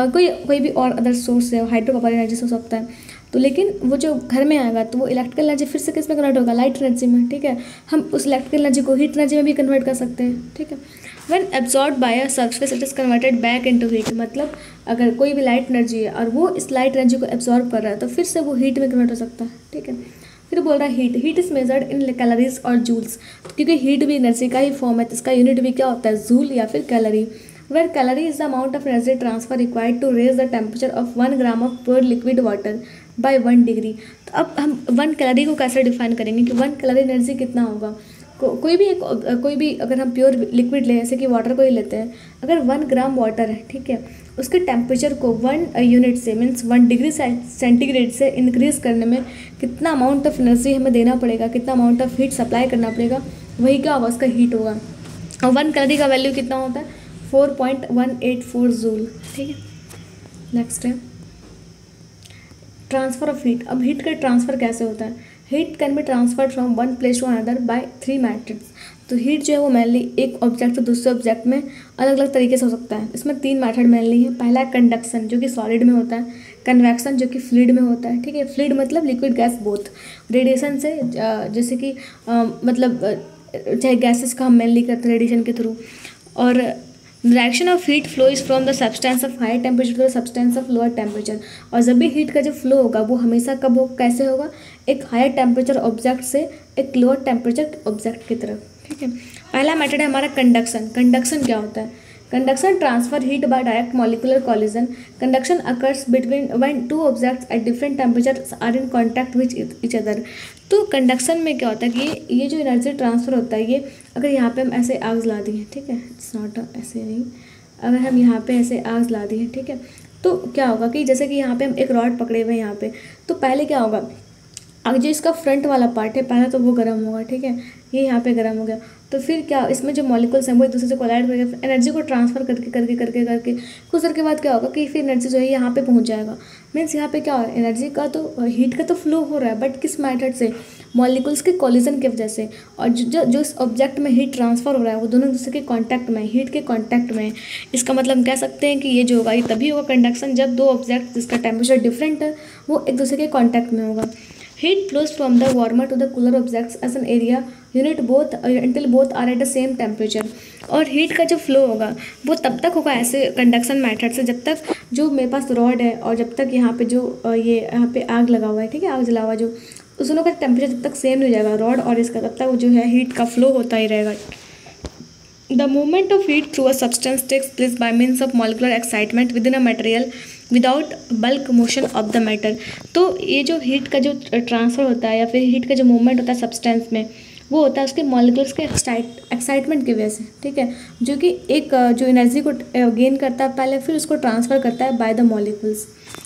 कोई भी और अदर सोर्स है, हाइड्रो पावर एनर्जी से हो सकता है। तो लेकिन वो जो घर में आएगा तो वो इलेक्ट्रिकल एनर्जी फिर से किस में कन्वर्ट होगा? लाइट एनर्जी में, ठीक है। हम उस इलेक्ट्रिकल एनर्जी को हीट एनर्जी में भी कन्वर्ट कर सकते हैं, ठीक है। When absorbed by a surface it is converted back into heat. मतलब अगर कोई भी लाइट एनर्जी है और वो इस लाइट एनर्जी को एब्जॉर्ब कर रहा है तो फिर से वो हीट में कन्वर्ट हो सकता है, ठीक है। फिर बोल रहा है heat is measured in calories or joules. क्योंकि हीट भी एनर्जी का ही फॉर्म है तो इसका यूनिट भी क्या होता है? जूल या फिर calorie. Where calorie is the amount of energy transfer required to raise the temperature of 1 gram of pure liquid water by 1 degree. तो अब हम 1 कैलोरी को कैसे डिफाइन करेंगे कि 1 कैलोरी एनर्जी कितना होगा? कोई भी अगर हम प्योर लिक्विड लें, जैसे कि वाटर को ही लेते हैं, अगर 1 ग्राम वाटर है, ठीक है, उसके टेम्परेचर को 1 यूनिट से मीन्स 1 डिग्री सेंटीग्रेड से इंक्रीज़ करने में कितना अमाउंट ऑफ एनर्जी हमें देना पड़ेगा, कितना अमाउंट ऑफ हीट सप्लाई करना पड़ेगा, वही क्या होगा? उसका हीट होगा। और 1 कैलोरी का वैल्यू कितना होता है? 4.184 जूल, ठीक है। नेक्स्ट है ट्रांसफ़र ऑफ हीट। अब हीट का ट्रांसफ़र कैसे होता है? Heat can be transferred from one place to another by 3 methods. तो हीट जो है वो मेनली एक ऑब्जेक्ट से दूसरे ऑब्जेक्ट में अलग अलग तरीके से हो सकता है। इसमें 3 मेथड मेनली है। पहला है कंडक्शन जो कि सॉलिड में होता है, कन्वेक्शन जो कि फ्लूइड में होता है, ठीक है। फ्लूइड मतलब लिक्विड गैस बोथ। रेडिएशन से जैसे कि मतलब चाहे गैसेस का हम मेनली करते हैं रेडिएशन के थ्रू। और direction of heat flow is from the substance of high temperature to the substance of lower temperature. और जब भी हीट का जो फ्लो होगा वो हमेशा कब हो कैसे होगा? एक हायर टेम्परेचर ऑब्जेक्ट से एक लोअर टेम्परेचर ऑब्जेक्ट की तरफ, ठीक है। पहला मेथड है हमारा कंडक्शन। कंडक्शन क्या होता है? Conduction transfer heat by direct molecular collision. Conduction occurs between when two objects at different temperature are in contact with each other. तो कंडक्शन में क्या होता है कि ये जो एनर्जी ट्रांसफ़र होता है, ये अगर यहाँ पे हम ऐसे आग जला दिए, ठीक है, इट्स नॉट ऐसे नहीं, अगर हम यहाँ पे ऐसे आग जला दिए, ठीक है, तो क्या होगा कि जैसे कि यहाँ पे हम एक रॉड पकड़े हुए हैं यहाँ पे, तो पहले क्या होगा, अगर जो इसका फ्रंट वाला पार्ट है पहले तो वो गर्म होगा, ठीक है, ये यहाँ पे गर्म हो गया, तो फिर क्या इसमें जो मॉलिक्यूल्स हैं वो एक दूसरे से कोलाइड करके एनर्जी को ट्रांसफ़र करके करके करके करके कुछ देर के बाद क्या होगा कि फिर एनर्जी जो है यहाँ पे पहुँच जाएगा. मीन्स यहाँ पे क्या हो, एनर्जी का तो हीट का तो फ्लो हो रहा है, बट किस मेथड से, मॉलिक्यूल्स के कॉलिजन की वजह से. और जो इस ऑब्जेक्ट में हीट ट्रांसफ़र हो रहा है वो दोनों दूसरे के कॉन्टैक्ट में, हीट के कॉन्टैक्ट में. इसका मतलब हम कह सकते हैं कि ये जो होगा ये तभी होगा कंडक्शन जब दो ऑब्जेक्ट जिसका टेम्परेचर डिफरेंट है वो एक दूसरे के कॉन्टैक्ट में होगा. Heat flows from the warmer to the cooler objects as an area unit both until both are at the same temperature. और हीट का जो फ्लो होगा वो तब तक होगा ऐसे कंडक्शन मेथड से जब तक जो मेरे पास रॉड है और जब तक यहाँ पे जो ये यहाँ पे आग लगा हुआ है, ठीक है, आग जला हुआ जो, उस दोनों का टेम्परेचर जब तक सेम नहीं हो जाएगा रॉड और इसका, तब तक जो है हीट का फ्लो होता ही रहेगा. The movement of heat through a substance takes place by means of molecular excitement within a material without bulk motion of the matter. तो ये जो हीट का जो ट्रांसफ़र होता है या फिर हीट का जो मूवमेंट होता है सब्सटेंस में, वो होता है उसके मॉलिक्यूल्स के एक्साइटमेंट की वजह से, ठीक है, जो कि एक जो एनर्जी को गेन करता है पहले, फिर उसको ट्रांसफ़र करता है by the molecules.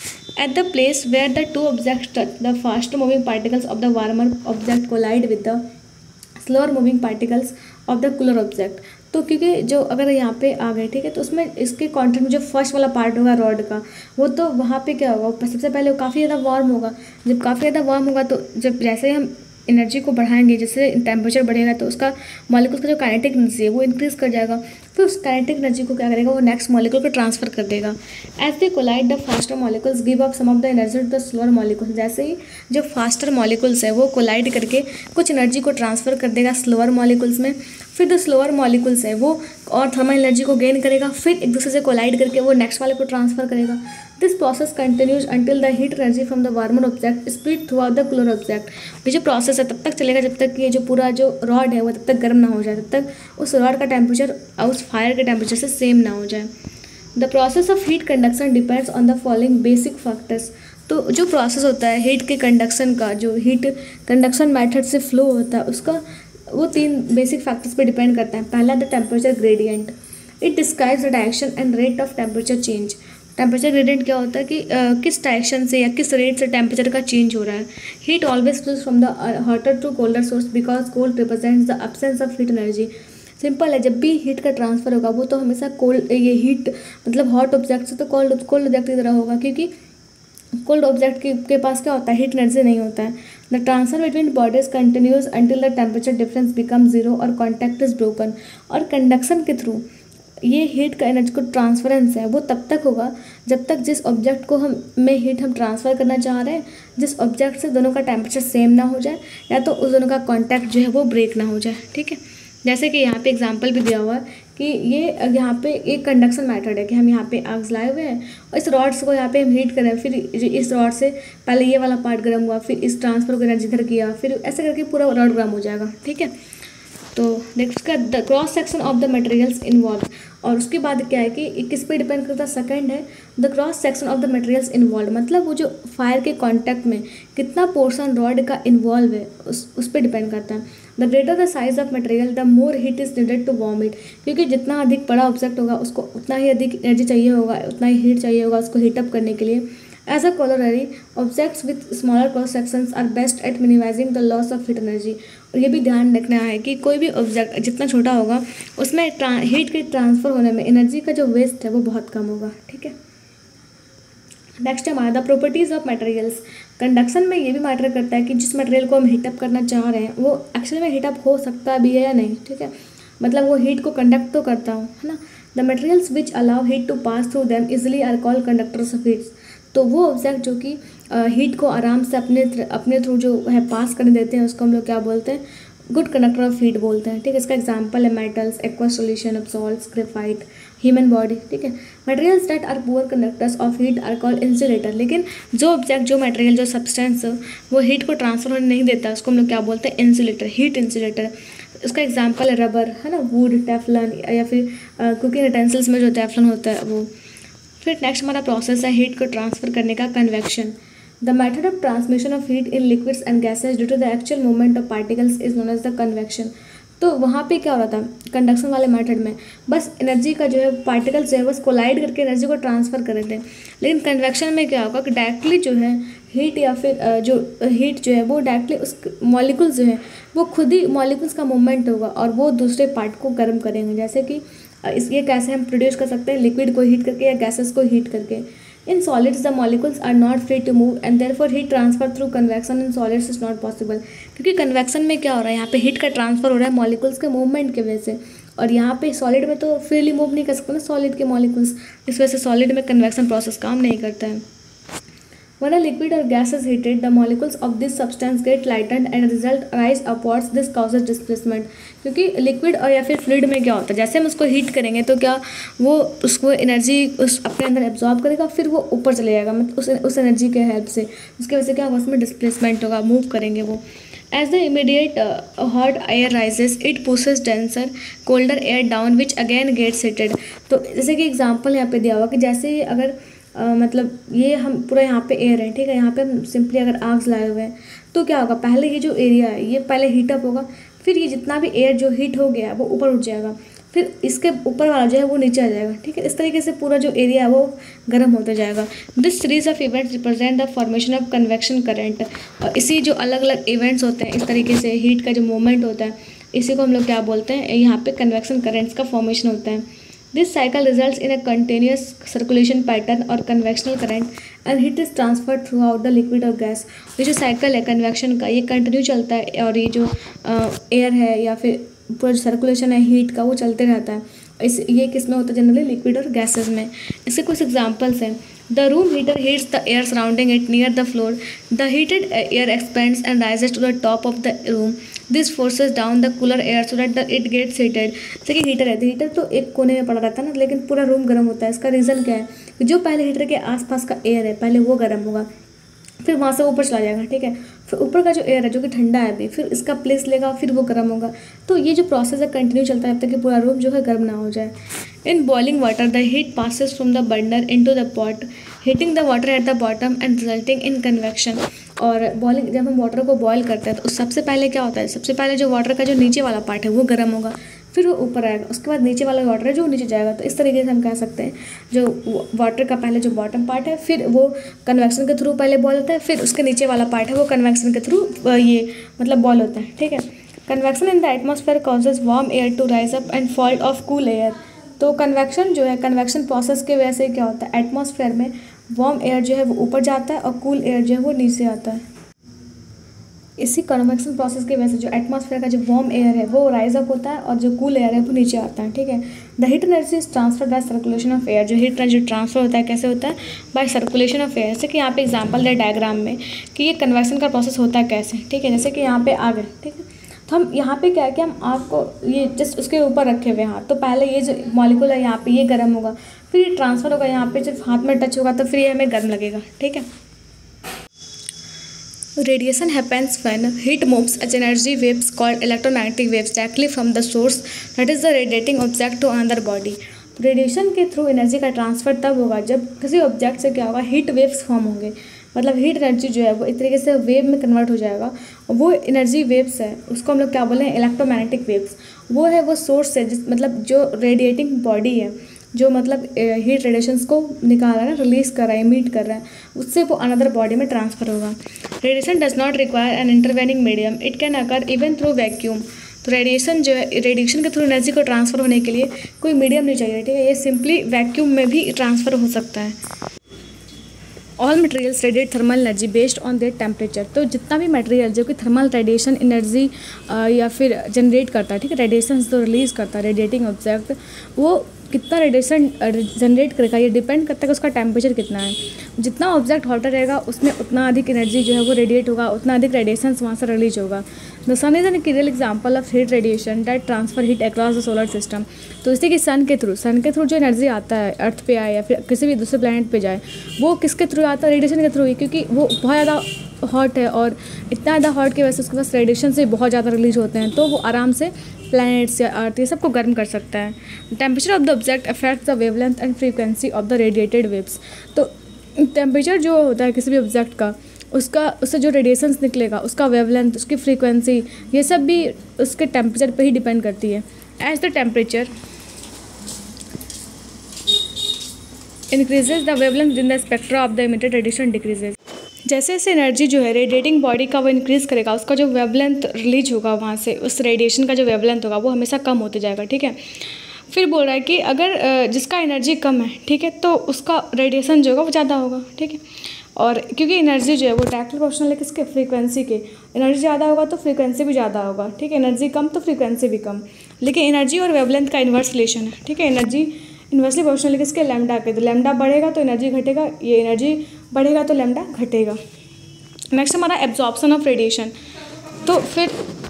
At the place where the two objects touch, the faster moving particles of the warmer object collide with the slower moving particles of the cooler object. तो क्योंकि जो अगर यहाँ पे आ गए, ठीक है, तो उसमें इसके कॉन्टेक्ट में जो फर्स्ट वाला पार्ट होगा रॉड का, वो तो वहाँ पे क्या होगा, सबसे पहले वो काफ़ी ज़्यादा वार्म होगा. जब काफ़ी ज़्यादा वार्म होगा तो जब जैसे हम एनर्जी को बढ़ाएंगे, जैसे टेम्परेचर बढ़ेगा तो उसका मॉलिक्यूल का जो काइनेटिक एनर्जी है वो इंक्रीज़ कर जाएगा. फिर उस काइनेटिक एनर्जी को क्या करेगा, वो नेक्स्ट मॉलिक्यूल को ट्रांसफ़र कर देगा. As they collide the faster molecules give up some of the energy to the slower molecules. जैसे ही जो फास्टर मॉलिक्यूल्स है वो कोलाइड करके कुछ एनर्जी को ट्रांसफ़र कर देगा स्लोअर मॉलिक्यूल्स में. फिर जो स्लोअर मॉलिक्यूल्स है वो और थर्मल एनर्जी को गेन करेगा, फिर एक दूसरे से कोलाइड करके वो नेक्स्ट वाले को ट्रांसफ़र करेगा. This process continues until the heat energy from the warmer object split throughout the cooler object. ये जो प्रोसेस है तब तक चलेगा जब तक ये जो पूरा जो रॉड है वो तब तक गर्म ना हो जाए, तब तक उस रॉड का टेम्परेचर और उस फायर के टेम्परेचर से सेम ना हो जाए. The process of heat conduction depends on the following basic factors. तो जो प्रोसेस होता है हीट के कंडक्शन का, जो हीट कंडक्शन मेथड से फ्लो होता है उसका, वो 3 बेसिक फैक्टर्स पे डिपेंड करता है. पहला the temperature gradient. It describes the direction and rate of temperature change. Temperature gradient क्या होता है कि किस डायरेक्शन से या किस रेट से टेम्परेचर का चेंज हो रहा है. Heat always flows from the hotter to colder source because cold represents the absence of heat energy. Simple है, जब भी हीट का ट्रांसफ़र होगा वो तो हमेशा कोल्ड, ये हीट मतलब हॉट ऑब्जेक्ट से तो कोल्ड ऑब्जेक्ट की तरह होगा, क्योंकि कोल्ड ऑब्जेक्ट के पास क्या होता है, हीट एनर्जी नहीं होता है. The transfer between bodies continues until the temperature difference become zero or contact is broken. और कंडक्शन के थ्रू ये हीट का एनर्जी को ट्रांसफरेंस है वो तब तक होगा जब तक जिस ऑब्जेक्ट को हम हीट हम ट्रांसफ़र करना चाह रहे हैं, जिस ऑब्जेक्ट से दोनों का टेम्परेचर सेम ना हो जाए या तो उस दोनों का कॉन्टैक्ट जो है वो ब्रेक ना हो जाए. ठीक है, जैसे कि यहाँ पे एग्जांपल भी दिया हुआ है कि ये यहाँ पे एक कंडक्शन मेथड है कि हम यहाँ पे आग जलाए हुए हैं और इस रॉड्स को यहाँ पे हम हीट करें, फिर इस रॉड से पहले ये वाला पार्ट गर्म हुआ, फिर इस ट्रांसफर को एनर्जी इधर किया, फिर ऐसे करके पूरा रॉड गर्म हो जाएगा. ठीक है, तो नेक्स्ट का the cross section of the materials involve. और उसके बाद क्या है कि किस पे डिपेंड करता है, सेकंड है the cross section of the materials involve. मतलब वो जो फायर के कांटेक्ट में कितना पोर्शन रॉड का इन्वॉल्व है उस पर डिपेंड करता है. The greater the size of material the more heat is needed to warm it. क्योंकि जितना अधिक बड़ा ऑब्जेक्ट होगा उसको उतना ही अधिक एनर्जी चाहिए होगा, उतना ही हीट चाहिए होगा उसको हीटअप करने के लिए. As a corollary, objects with smaller cross sections are best at minimizing the loss of heat energy. और ये भी ध्यान रखना है कि कोई भी ऑब्जेक्ट जितना छोटा होगा उसमें हीट के ट्रांसफ़र होने में एनर्जी का जो वेस्ट है वो बहुत कम होगा. ठीक है, नेक्स्ट है हमारा the properties of materials. Conduction में ये भी मैटर करता है कि जिस मटेरियल को हम हीटअप करना चाह रहे हैं वो एक्चुअली में हीटअप हो सकता भी है या नहीं. ठीक है, मतलब वो हीट को कंडक्ट तो करता हो, है ना. The materials which allow heat to pass through them easily are called conductors of heats. तो वो ऑब्जेक्ट जो कि हीट को आराम से अपने थ्रू जो है पास करने देते हैं उसको हम लोग क्या बोलते हैं, गुड कंडक्टर ऑफ हीट बोलते हैं. ठीक है, इसका एग्जांपल है metals, aqueous solution of salts, graphite, human body. ठीक है, materials that are poor conductors of heat are called insulator. लेकिन जो ऑब्जेक्ट, जो मटेरियल, जो सब्सटेंस वो हीट को ट्रांसफर होने नहीं देता उसको हम लोग क्या बोलते हैं, इंसुलेटर, हीट इंसुलेटर. उसका एग्जांपल है रबर, है ना, वुड, टेफलन, या फिर कुकिंग यूटेंसिल्स में जो टेफलन होता है वो। फिर नेक्स्ट हमारा प्रोसेस है हीट को ट्रांसफ़र करने का, convection. The method of transmission of heat in liquids and gases due to the actual movement of particles is known as the convection. तो वहाँ पे क्या हो रहा था कंडक्शन वाले मेथड में, बस एनर्जी का जो है पार्टिकल्स जो है बस कोलाइड करके एनर्जी को ट्रांसफ़र कर रहे थे। लेकिन कन्वेक्शन में क्या होगा कि डायरेक्टली जो है हीट या फिर जो हीट जो है वो डायरेक्टली उस मॉलिक्यूल्स जो है वो खुद ही मॉलिक्यूल्स का मूवमेंट होगा और वो दूसरे पार्ट को गर्म करेंगे। जैसे कि ये कैसे हम प्रोड्यूस कर सकते हैं, लिक्विड को हीट करके या गैसेस को हीट करके। In solids the molecules are not free to move and therefore heat transfer through convection in solids is not possible. क्योंकि कन्वेक्शन में क्या हो रहा है, यहाँ पे हीट का ट्रांसफर हो रहा है मॉलिक्यूल्स के मूवमेंट की वजह से, और यहाँ पे सॉलिड में तो फ्रीली मूव नहीं कर सकते ना सॉलिड के मॉलिक्यूल्स, इस वजह से सॉलिड में कन्वेक्शन प्रोसेस काम नहीं करता है। When a liquid or gas is heated, the molecules of this substance get lightened and result rise upwards. This causes displacement. क्योंकि लिक्विड और या फिर फ्लूइड में क्या होता है, जैसे हम उसको हीट करेंगे तो क्या वो उसको एनर्जी उस अपने अंदर एब्जॉर्ब करेगा, फिर वो ऊपर चले जाएगा, मतलब उस एनर्जी के हेल्प से, उसकी वजह से क्या होगा, उसमें डिस्प्लेसमेंट होगा, मूव करेंगे वो। As the immediate hot air rises, it pushes denser, colder air down, which again gets heated. तो जैसे कि एग्जांपल यहाँ पे दिया हुआ कि जैसे अगर मतलब ये हम पूरा यहाँ पे एयर है, ठीक है, यहाँ पे हम सिंपली अगर आग जलाए हुए हैं तो क्या होगा, पहले ये जो एरिया है ये पहले हीटअप होगा, फिर ये जितना भी एयर जो हीट हो गया है वो ऊपर उठ जाएगा, फिर इसके ऊपर वाला जो है वो नीचे आ जाएगा, ठीक है। इस तरीके से पूरा जो एरिया है वो गर्म होता जाएगा। This series of events represent the formation of convection current. और इसी जो अलग अलग इवेंट्स होते हैं इस तरीके से हीट का जो मूवमेंट होता है, इसी को हम लोग क्या बोलते हैं, यहाँ पे कन्वेक्शन करंट्स का फॉर्मेशन होता है। This cycle results in a continuous circulation pattern or convectional current and heat is transferred throughout the liquid or gas। ये जो साइकिल है कन्वेक्शन का ये कंटिन्यू चलता है और ये जो एयर है या फिर पूरा जो सर्कुलेशन है हीट का वो चलते रहता है। ये किस में होता है, जनरली लिक्विड और गैसेज में। इसके कुछ एग्जांपल्स हैं। The room heater heats the air surrounding it near the floor. The heated air expands and rises to the top of the room. This forces down the cooler air so that it gets heated. जैसे कि heater है तो heater तो एक कोने में पड़ा रहता है ना, लेकिन पूरा रूम गर्म होता है। इसका रीज़न क्या है कि जो पहले हीटर के आसपास का एयर है पहले वो गर्म होगा, फिर वहाँ से ऊपर चला जाएगा, ठीक है। फिर ऊपर का जो एयर है जो कि ठंडा है अभी, फिर इसका प्लेस लेगा, फिर वो गर्म होगा। तो ये जो प्रोसेस है कंटिन्यू चलता है जब तक कि पूरा रूम जो है गर्म ना हो जाए। In boiling water the heat passes from the burner into the pot, heating the water at the bottom and resulting in convection. और बॉइलिंग, जब हम वाटर को बॉयल करते हैं तो सबसे पहले क्या होता है, सबसे पहले जो वाटर का जो नीचे वाला पार्ट है वो गर्म होगा, फिर वो ऊपर आएगा, उसके बाद नीचे वाला वाटर है जो नीचे जाएगा। तो इस तरीके से हम कह सकते हैं जो वाटर का पहले जो बॉटम पार्ट है फिर वो कन्वेक्शन के थ्रू पहले बॉयल होता है, फिर उसके नीचे वाला पार्ट है वो कन्वेक्शन के थ्रू ये मतलब बॉयल होता है, ठीक है। Convection in the atmosphere causes warm air to rise up and fall of cool air. तो कन्वेक्शन जो है, कन्वेक्शन प्रोसेस के वजह से क्या होता है, एटमॉस्फेयर में वार्म एयर जो है वो ऊपर जाता है और कूल एयर जो है वो नीचे आता है। इसी कन्वेक्शन प्रोसेस की वजह से जो एटमॉस्फेयर का जो वार्म एयर है वो राइज अप होता है और जो कूल एयर है वो नीचे आता है, ठीक है। The heat energy is transfer by circulation of air. जो हीट एनर्जी ट्रांसफर होता है कैसे होता है, बाय सर्कुलेशन ऑफ एयर। जैसे कि यहाँ पे एग्जांपल है डायग्राम में कि ये कन्वेक्शन का प्रोसेस होता है कैसे, ठीक है। जैसे कि यहाँ पे आग है, ठीक है, तो हम यहाँ पे क्या है कि हम आग को ये जस्ट उसके ऊपर रखे हुए हाथ, तो पहले ये जो मॉलिक्यूल है यहाँ पे ये गर्म होगा, फिर ये ट्रांसफ़र होगा यहाँ पे, जब हाथ में टच होगा तो फिर ये हमें गर्म लगेगा, ठीक है। Radiation happens when heat moves as energy waves called electromagnetic waves directly from the source, that is the radiating object, to another body। तो रेडिएशन के थ्रू एनर्जी का ट्रांसफ़र तब होगा जब किसी ऑब्जेक्ट से क्या होगा, हीट वेव्स फॉर्म होंगे। मतलब हीट एनर्जी जो है वो एक तरीके से वेव में कन्वर्ट हो जाएगा, और वो एनर्जी वेव्स है उसको हम लोग क्या बोले हैं, इलेक्ट्रोमैग्नेटिक वेव्स। वो है वो सोर्स है मतलब जो रेडिएटिंग बॉडी है, जो मतलब हीट रेडिएशंस को निकाल रहा है, रिलीज़ कर रहा है, इमिट कर रहा है, उससे वो अनदर बॉडी में ट्रांसफ़र होगा। Radiation does not require an intervening medium, it can occur even through vacuum. तो रेडिएशन जो है, रेडिएशन के थ्रू एनर्जी को ट्रांसफ़र होने के लिए कोई मीडियम नहीं चाहिए, ठीक है। ये सिंपली वैक्यूम में भी ट्रांसफ़र हो सकता है। All materials radiate thermal energy based on their temperature. तो जितना भी मटेरियल जो कि थर्मल रेडिएशन एनर्जी या फिर जनरेट करता है, ठीक है, रेडिएशन जो रिलीज़ करता है रेडिएटिंग ऑब्जेक्ट, वो कितना रेडिएशन जनरेट करेगा ये डिपेंड करता है कि उसका टेम्परेचर कितना है। जितना ऑब्जेक्ट हॉटर रहेगा उसमें उतना अधिक एनर्जी जो है वो रेडिएट होगा, उतना अधिक रेडिएशन वहाँ से रिलीज होगा। The sun is an real example of heat radiation that transfer heat across the solar system. तो इससे कि सन के थ्रू जो एनर्जी आता है अर्थ पे आए या फिर किसी भी दूसरे प्लैनेट पे जाए, वो किसके थ्रू आता है, रेडिएशन के थ्रू ही, क्योंकि वो बहुत ज़्यादा हॉट है और इतना ज़्यादा हॉट की वजह से उसके पास रेडिएशन से बहुत ज़्यादा रिलीज होते हैं, तो वो आराम से प्लैनेट्स या अर्थ ये सबको गर्म कर सकता है। Temperature of the object affects the wavelength and frequency of the radiated waves. तो टेम्परेचर जो होता है किसी भी ऑब्जेक्ट का, उससे जो रेडिएशंस निकलेगा, उसका वेवलेंथ, उसकी फ्रीक्वेंसी, ये सब भी उसके टेम्परेचर पे ही डिपेंड करती है। As the temperature increases the wavelength in the spectra of the emitted radiation decreases. जैसे जैसे एनर्जी जो है रेडिएटिंग बॉडी का वो इंक्रीज़ करेगा, उसका जो वेवलेंथ रिलीज होगा वहाँ से, उस रेडिएशन का जो वेवलेंथ होगा वो हमेशा कम होते जाएगा, ठीक है। फिर बोल रहा है कि अगर जिसका एनर्जी कम है, ठीक है, तो उसका रेडिएशन जो होगा वो ज़्यादा होगा, ठीक है। और क्योंकि एनर्जी जो है वो डायरेक्टली प्रोपोर्शनल है किसके, फ्रीक्वेंसी के। एनर्जी ज़्यादा होगा तो फ्रीक्वेंसी भी ज़्यादा होगा, ठीक है। एनर्जी कम तो फ्रीक्वेंसी भी कम। लेकिन एनर्जी और वेवलेंथ का इन्वर्स रिलेशन है, ठीक है। एनर्जी इन्वर्सली प्रोपोर्शनल है किसके, लैम्डा के। तो लैम्डा बढ़ेगा तो एनर्जी घटेगा, ये एनर्जी बढ़ेगा तो लैम्डा घटेगा। नेक्स्ट हमारा एब्जॉर्प्शन ऑफ रेडिएशन। तो फिर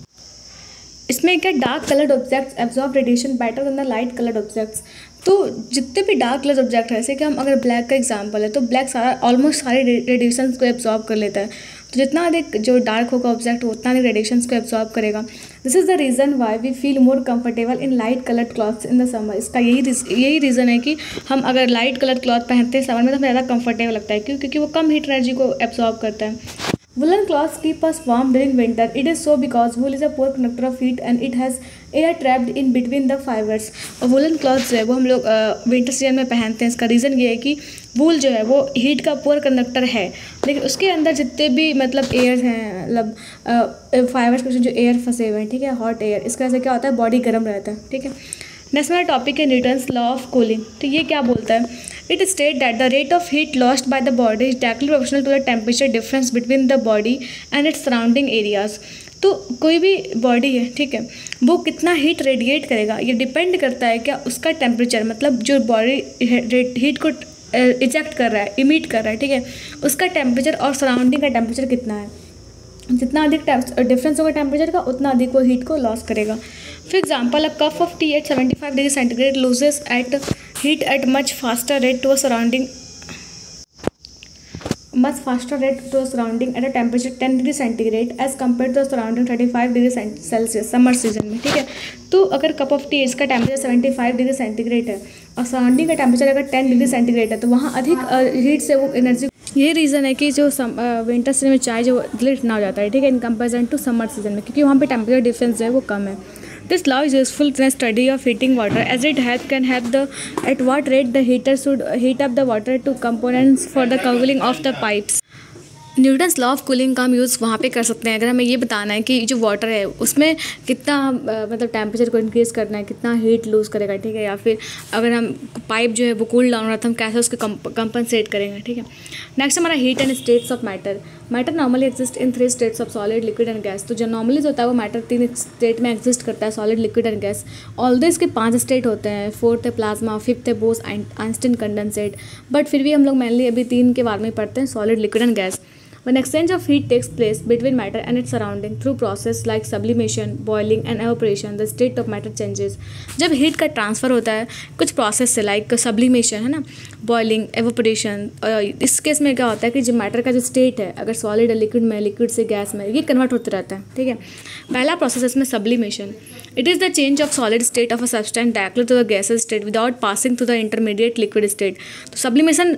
इसमें क्या, dark coloured objects absorb radiation better than the light coloured objects. तो जितने भी डार्क कलर्ड ऑब्जेक्ट है, जैसे कि हम अगर ब्लैक का एग्जांपल है तो ब्लैक सारा ऑलमोस्ट सारे रेडिएशंस को एब्जॉर्ब कर लेता है। तो जितना अधिक जो डार्क होगा ऑब्जेक्ट उतना अधिक रेडिएशंस को एब्जॉर्ब करेगा। This is the reason why we feel more comfortable in light coloured clothes in the summer. इसका यही रीज़न है कि हम अगर लाइट कलर्ड क्लॉथ पहनते हैं समर में तो हमें ज़्यादा कंफर्टेबल लगता है। क्यों? क्योंकि वो कम हीट एनर्जी को एब्जॉर्ब करता है। Woolen cloths keep us warm during winter. It is so because wool is a poor conductor of heat and it has air trapped in between the fibers. और वुलन क्लॉथ्स जो है वो हम लोग winter season में पहनते हैं। इसका रीज़न ये है कि वूल जो है वो हीट का पुअर कंडक्टर है, लेकिन उसके अंदर जितने भी मतलब एयर हैं, मतलब फाइबर्स के जो एयर फंसे हुए हैं, ठीक है, हॉट एयर, इसकी वजह से क्या होता है, बॉडी गर्म रहता है, ठीक है। नेक्स्ट हमारा टॉपिक है न्यूटन्स लॉ ऑफ कूलिंग। तो ये क्या बोलता है, it state that the rate of heat lost by the body is directly proportional to the temperature difference between the body and its surrounding areas. तो कोई भी बॉडी है, ठीक है, वो कितना हीट रेडिएट करेगा ये डिपेंड करता है क्या, उसका टेम्परेचर, मतलब जो बॉडी हीट को इजेक्ट कर रहा है, इमिट कर रहा है, ठीक है, उसका टेम्परेचर और सराउंडिंग का टेम्परेचर कितना है। जितना अधिक डिफरेंस होगा टेम्परेचर का उतना अधिक वो हीट को लॉस करेगा। For example, a cup of tea at 75 degree centigrade loses at heat at much faster rate to a surrounding at a temperature 10 degree centigrade as compare to surrounding 35 degree Celsius summer season में, ठीक है। तो अगर cup of tea इसका temperature 75 degree centigrade है और surrounding का temperature अगर 10 डिग्री सेंटीग्रेड है तो वहाँ अधिक हीट से वो एनर्जी, ये रीज़न है कि जो विंटर सीजन में चाय जो जल्दी ठंडा हो जाता है, ठीक है, in comparison to summer season में, क्योंकि वहाँ पे टेम्परेचर डिफरेंस जो है वो कम है। This law is useful in the study of heating water as it can help the at what rate the heater should heat up the water to components for the cooling of the pipes. Newton's law of cooling का हम use वहाँ पे कर सकते हैं अगर हमें ये बताना है कि जो वाटर है उसमें कितना मतलब टेम्परेचर को इंक्रीज़ करना है, कितना हीट लूज़ करेगा, ठीक है, या फिर अगर हम पाइप जो है वो कूल डाउन हो रहा था हम कैसे उसको कंपनसेट करेंगे, ठीक है। नेक्स्ट हमारा heat and states of matter. Matter normally exist in 3 states of solid, liquid and gas. तो जो नॉर्मली जो होता है वो मैटर 3 स्टेट में एग्जिस्ट करता है, solid, liquid and gas. Although इसके 5 स्टेट होते हैं, 4th है प्लाज्मा, 5th है बोस आइंस्टीन कंडेंसेट, बट फिर भी हम लोग मेनली अभी 3 के बारे में पढ़ते हैं, solid, liquid and gas. When exchange of heat takes place between matter and its surrounding through process like sublimation, boiling and evaporation, the state of matter changes. जब हीट का ट्रांसफ़र होता है कुछ प्रोसेस से, लाइक सब्लिमेशन है ना, boiling, evaporation, इस case में क्या होता है कि जो मैटर का जो स्टेट है, अगर सॉलिड है, लिक्विड में, लिक्विड से गैस में, ये कन्वर्ट होते रहता है, ठीक है। पहला प्रोसेस इसमें sublimation. It is the change of solid state of a substance directly to the gases state without passing through the intermediate liquid state. तो सब्लिमेशन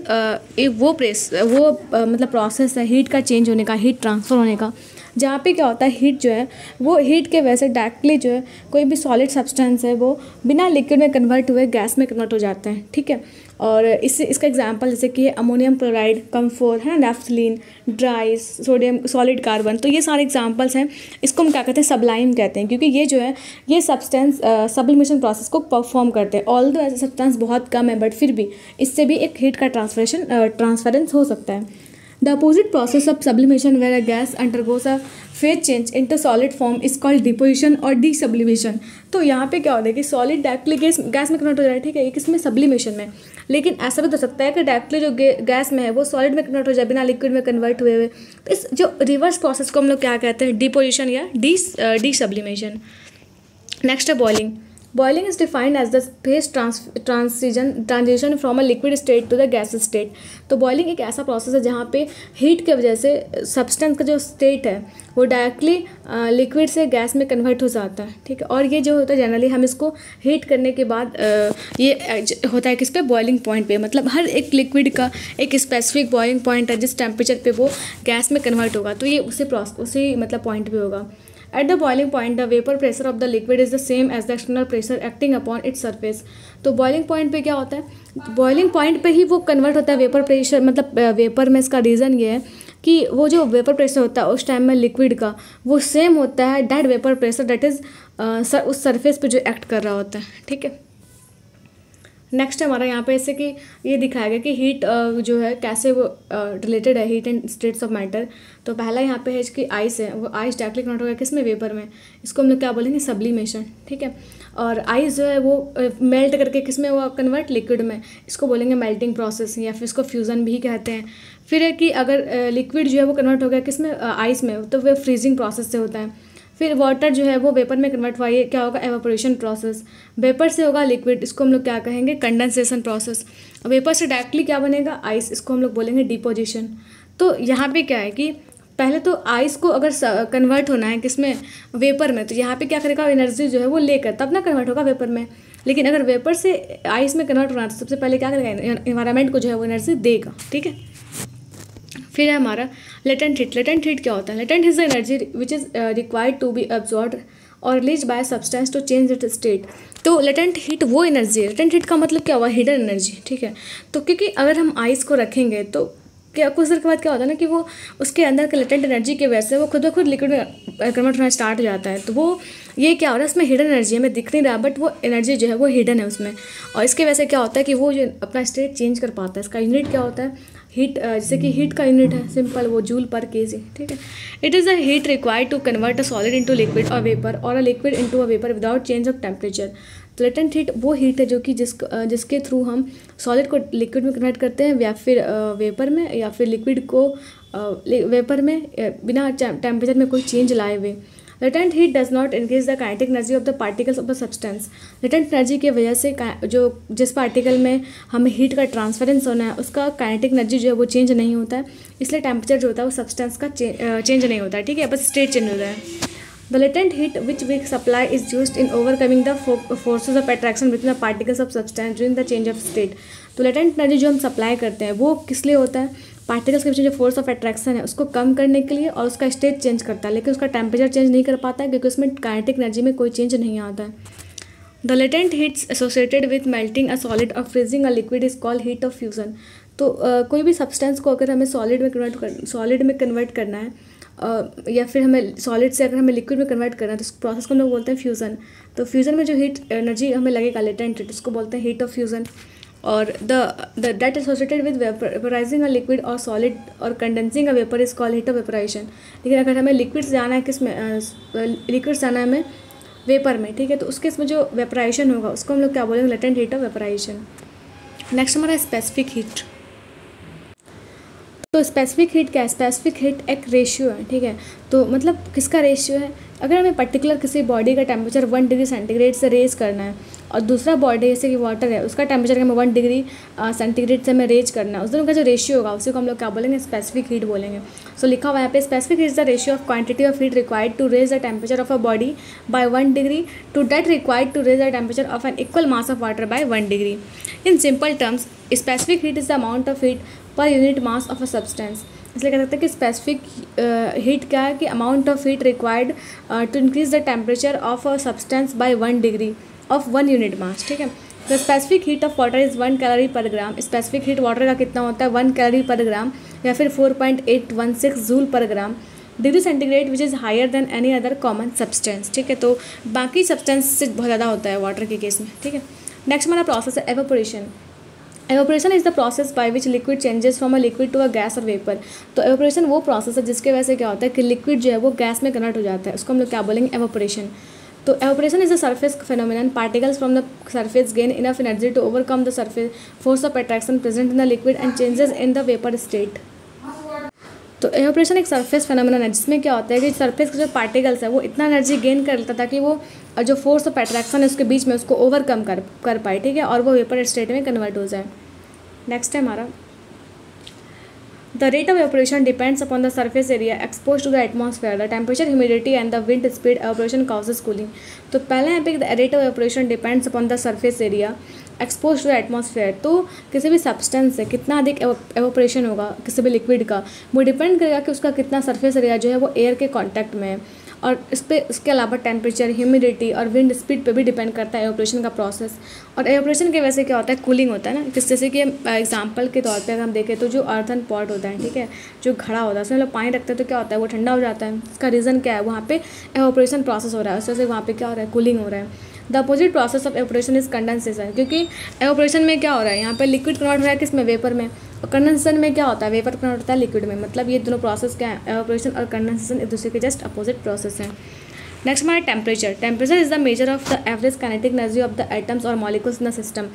वो मतलब प्रोसेस है हीट का चेंज होने का, हीट ट्रांसफ़र होने का, जहाँ पे क्या होता है हीट जो है वो हीट के वजह से डायरेक्टली जो है कोई भी सॉलिड सब्सटेंस है वो बिना लिक्विड में कन्वर्ट हुए गैस में कन्वर्ट हो जाता है, ठीक है। और इसका एग्जांपल जैसे कि अमोनियम क्लोराइड, कम्फोर है ना, naphthalene, dry, sodium, solid carbon. तो ये सारे एग्जांपल्स हैं। इसको हम क्या कहते हैं, सब्लाइम कहते हैं, क्योंकि ये जो है ये सब्सटेंस सब्लिमेशन प्रोसेस को परफॉर्म करते हैं। ऑल्दो ऐसे सब्सटेंस बहुत कम है बट फिर भी इससे भी एक हीट का ट्रांसफरेंस हो सकता है। The opposite process of sublimation where a gas undergoes a phase change into solid form is called deposition और desublimation। तो यहाँ पे क्या होता है कि सॉलिड डायरेक्टली गैस में कन्वर्ट हो जाए, ठीक है, एक इसमें सब्लिमेशन में। लेकिन ऐसा भी तो सकता है कि डायरेक्टली जो गैस में है वो सॉलिड में कन्वर्ट हो जाए बिना लिक्विड में कन्वर्ट हुए हुए। तो इस जो रिवर्स प्रोसेस को हम लोग क्या कहते हैं, डिपोजिशन या डीसब्लिमेशन। नेक्स्ट है boiling. Boiling is defined as the phase transition from a liquid state to the gas state. तो बॉइलिंग एक ऐसा प्रोसेस है जहाँ पे हीट की वजह से सब्सटेंस का जो स्टेट है वो डायरेक्टली लिक्विड से गैस में कन्वर्ट हो जाता है, ठीक है। और ये जो होता है जनरली हम इसको हीट करने के बाद ये होता है किस पे, बॉइलिंग पॉइंट पे। मतलब हर एक लिक्विड का एक स्पेसिफिक बॉइलिंग पॉइंट है जिस टेम्परेचर पे वो गैस में कन्वर्ट होगा, तो ये उसी मतलब पॉइंट पे होगा। At the boiling point, the vapor pressure of the liquid is the same as the external pressure acting upon its surface। तो boiling point पे क्या होता है, boiling point पे ही वो कन्वर्ट होता है वेपर प्रेशर, मतलब वेपर में इसका रीज़न ये है कि वो जो वेपर प्रेशर होता है उस टाइम में लिक्विड का वो सेम होता है that vapour pressure that is उस सरफेस पे जो एक्ट कर रहा होता है, ठीक है। नेक्स्ट हमारा यहाँ पे ऐसे कि ये दिखाया गया कि हीट जो है कैसे वो रिलेटेड है heat and states of matter. तो पहला यहाँ पे है कि आइस है, वो आइस डायरेक्टली कन्वर्ट हो गया किस में, वेपर में। इसको हम लोग क्या बोलेंगे, सब्लिमेशन, ठीक है। और आइस जो है वो मेल्ट करके किस में वो कन्वर्ट, लिक्विड में। इसको बोलेंगे मेल्टिंग प्रोसेस या फिर इसको फ्यूज़न भी कहते हैं। फिर है कि अगर लिक्विड जो है वो कन्वर्ट हो गया किस में, आइस में, तो वह फ्रीजिंग प्रोसेस से होता है। फिर वाटर जो है वो वेपर में कन्वर्ट हुआ, ये क्या होगा, एवापोरेशन प्रोसेस। वेपर से होगा लिक्विड, इसको हम लोग क्या कहेंगे, कंडेंसेशन प्रोसेस। वेपर से डायरेक्टली क्या बनेगा, आइस, इसको हम लोग बोलेंगे डिपोजिशन। तो यहाँ पे क्या है कि पहले तो आइस को अगर कन्वर्ट होना है किसमें, वेपर में, तो यहाँ पे क्या करेगा, एनर्जी जो है वो लेकर तब ना कन्वर्ट होगा वेपर में। लेकिन अगर वेपर से आइस में कन्वर्ट होना है तो सबसे पहले क्या करेगा, इन्वायरमेंट को जो है वो एनर्जी देगा, ठीक है। फिर है हमारा लेटेंट हीट। लेटेंट हीट क्या होता है, latent is the energy which is required to be absorb और release by substance to change it state. तो लेटेंट हीट वो एनर्जी है, लेटेंट हीट का मतलब क्या हुआ, हिडन एनर्जी, ठीक है। तो क्योंकि अगर हम आइस को रखेंगे तो क्या कुछ देर के बाद क्या होता है ना कि वो उसके अंदर के लेटेंट एनर्जी की वजह से वो खुद ब खुद लिक्विड में कन्वर्ट होना स्टार्ट हो जाता है। तो वो ये क्या हो रहा है, इसमें हिडन एनर्जी हमें दिख नहीं रहा, बट वो एनर्जी जो है वो हिडन है उसमें। और इसके वजह से क्या होता है कि वो जो अपना स्टेट चेंज कर पाता है। इसका यूनिट क्या होता है, हीट, जैसे कि हीट का यूनिट है सिंपल, वो जूल पर केजी, ठीक है। It is the heat required to convert a solid into liquid और वेपर और a liquid into a vapour without change of temperature. तो लेटेंट हीट वो हीट है जो कि जिसके थ्रू हम सॉलिड को लिक्विड में कन्वर्ट करते हैं या फिर वेपर में, या फिर लिक्विड को वेपर में बिना टेम्परेचर में कोई चेंज लाए हुए। Latent heat does not increase the kinetic energy of the particles of the substance. Latent energy की वजह से जो जिस पार्टिकल में हमें हीट का ट्रांसफरेंस होना है उसका काइनेटिक एनर्जी जो है वो चेंज नहीं होता है, इसलिए टेम्परेचर जो होता है वो सब्सटेंस का चेंज नहीं होता है, ठीक है, बस स्टेट चेंज होता है। The latent heat which we supply is used in overcoming the forces of attraction between the particles of substance during the change of state। तो latent energy जो हम सप्लाई करते हैं वो किस लिए होता है, पार्टिकल्स के बीच में जो फोर्स ऑफ अट्रैक्शन है उसको कम करने के लिए, और उसका स्टेट चेंज करता है, लेकिन उसका टेम्परेचर चेंज नहीं कर पाता है क्योंकि उसमें काइनेटिक एनर्जी में कोई चेंज नहीं आता है। The latent heats associated with melting a solid और freezing a liquid is called heat of fusion. तो कोई भी सब्सटेंस को अगर हमें सॉलिड में कन्वर्ट करना है या फिर हमें सॉलिड से अगर हमें लिक्विड में कन्वर्ट करना है तो उस प्रोसेस को हम लोग बोलते हैं फ्यूज़न। तो फ्यूज़न में जो हीट एनर्जी हमें लगेगा लेटेंट हीट, उसको बोलते हैं हीट ऑफ फ्यूज़न। और the that associated with vaporising a liquid और सॉलिड और condensing a vapour is called heat of vaporisation. लेकिन अगर हमें लिक्विड से जाना है किस में, लिक्विड से जाना है हमें वेपर में, ठीक है, तो उसके इसमें जो वेपराइजेशन होगा उसको हम लोग क्या बोलेंगे, latent heat of vaporisation. Next हमारा स्पेसिफिक हीट। तो स्पेसिफिक हीट क्या है, स्पेसिफिक हीट एक रेशियो है, ठीक है। तो मतलब किसका रेशियो है, अगर हमें पर्टिकुलर किसी बॉडी का टेम्परेचर 1 डिग्री सेंटीग्रेड से रेज करना है और दूसरा बॉडी जैसे कि वाटर है उसका टेम्परेचर हमें 1 डिग्री सेंटीग्रेड से हमें रेज करना है, उस दोनों का जो रेशियो होगा उसी को हम लोग क्या बोलेंगे, स्पेसिफिक हीट बोलेंगे। सो लिखा हुआ है यहाँ पे, specific heat is the ratio of quantity of heat required to raise the temperature of a body by 1 degree to that required to raise the temperature of an equal mass of water by 1 degree. In simple terms specific heat is the amount of heat per unit mass of a substance. इसलिए कह सकते हैं कि specific heat क्या है कि amount of heat required to increase the temperature of a substance by 1 degree of 1 unit mass, ठीक है। The specific heat of water is 1 calorie per gram. Specific heat water का कितना होता है, 1 कैलोरी पर ग्राम या फिर 4.816 joule per gram degree centigrade which is higher than any other common substance, ठीक है। तो बाकी सब्सटेंस से बहुत ज़्यादा होता है वाटर के केस में, ठीक है। नेक्स्ट हमारा प्रोसेस है evaporation. Evaporation is the process by which liquid changes from a liquid to a gas और वेपर। तो एवापोरेशन वो प्रोसेस है जिसके वजह से क्या होता है कि लिक्विड जो है वो गैस में कन्वर्ट हो जाता है, उसको हम लोग क्या बोलेंगे, एवापोरेशन। तो evaporation is the surface phenomenon, particles from the surface gain enough energy to overcome the surface force of attraction present in the liquid and changes in the vapour state. तो एवापोरेशन एक surface phenomenon है जिसमें क्या होता है कि surface के जो पार्टिकल्स है वो इतना एनर्जी गेन कर लेता ताकि वो जो फोर्स ऑफ अट्रैक्शन है उसके बीच में उसको ओवरकम कर पाए, ठीक है, और वो वेपर स्टेट में कन्वर्ट हो जाए। नेक्स्ट है हमारा the rate of evaporation depends upon the surface area exposed to the atmosphere, the temperature, humidity and the wind speed. Evaporation causes cooling. तो पहले यहाँ पे the rate of evaporation depends upon the surface area exposed to the atmosphere. तो किसी भी substance से कितना अधिक evaporation होगा किसी भी लिक्विड का, वो डिपेंड करेगा कि उसका कितना सरफेस एरिया जो है वो एयर के कॉन्टैक्ट में है, और इस पर इसके अलावा टेम्परेचर, ह्यूमिडिटी और विंड स्पीड पे भी डिपेंड करता है एवापोरेशन का प्रोसेस। और एवापोरेशन की वजह से क्या होता है, कूलिंग होता है ना। किस जैसे कि एग्जांपल के तौर पे अगर हम देखें तो जो अर्थन पॉट होता है, ठीक है, जो घड़ा होता है उसमें लोग पानी रखते हैं तो क्या होता है वो ठंडा हो जाता है। इसका रीज़न क्या है, वहाँ पे एवापोरेशन प्रोसेस हो रहा है, उस वजह से वहाँ पे क्या हो रहा है, कूलिंग हो रहा है। The opposite process of evaporation is condensation, क्योंकि एवापोरेशन में क्या हो रहा है, यहाँ पे लिक्विड कन्वर्ट हो रहा है किस में, वेपर में, और कंडेंसेशन में क्या होता है, वेपर कन्वर्ट होता है लिक्विड में। मतलब ये दोनों प्रोसेस क्या है, एवापोरेशन और कंडेंसेशन एक दूसरे के जस्ट अपोजिट प्रोसेस हैं। नेक्स्ट हमारा temperature. Temperature is the measure of the average kinetic energy of the atoms और molecules in the system.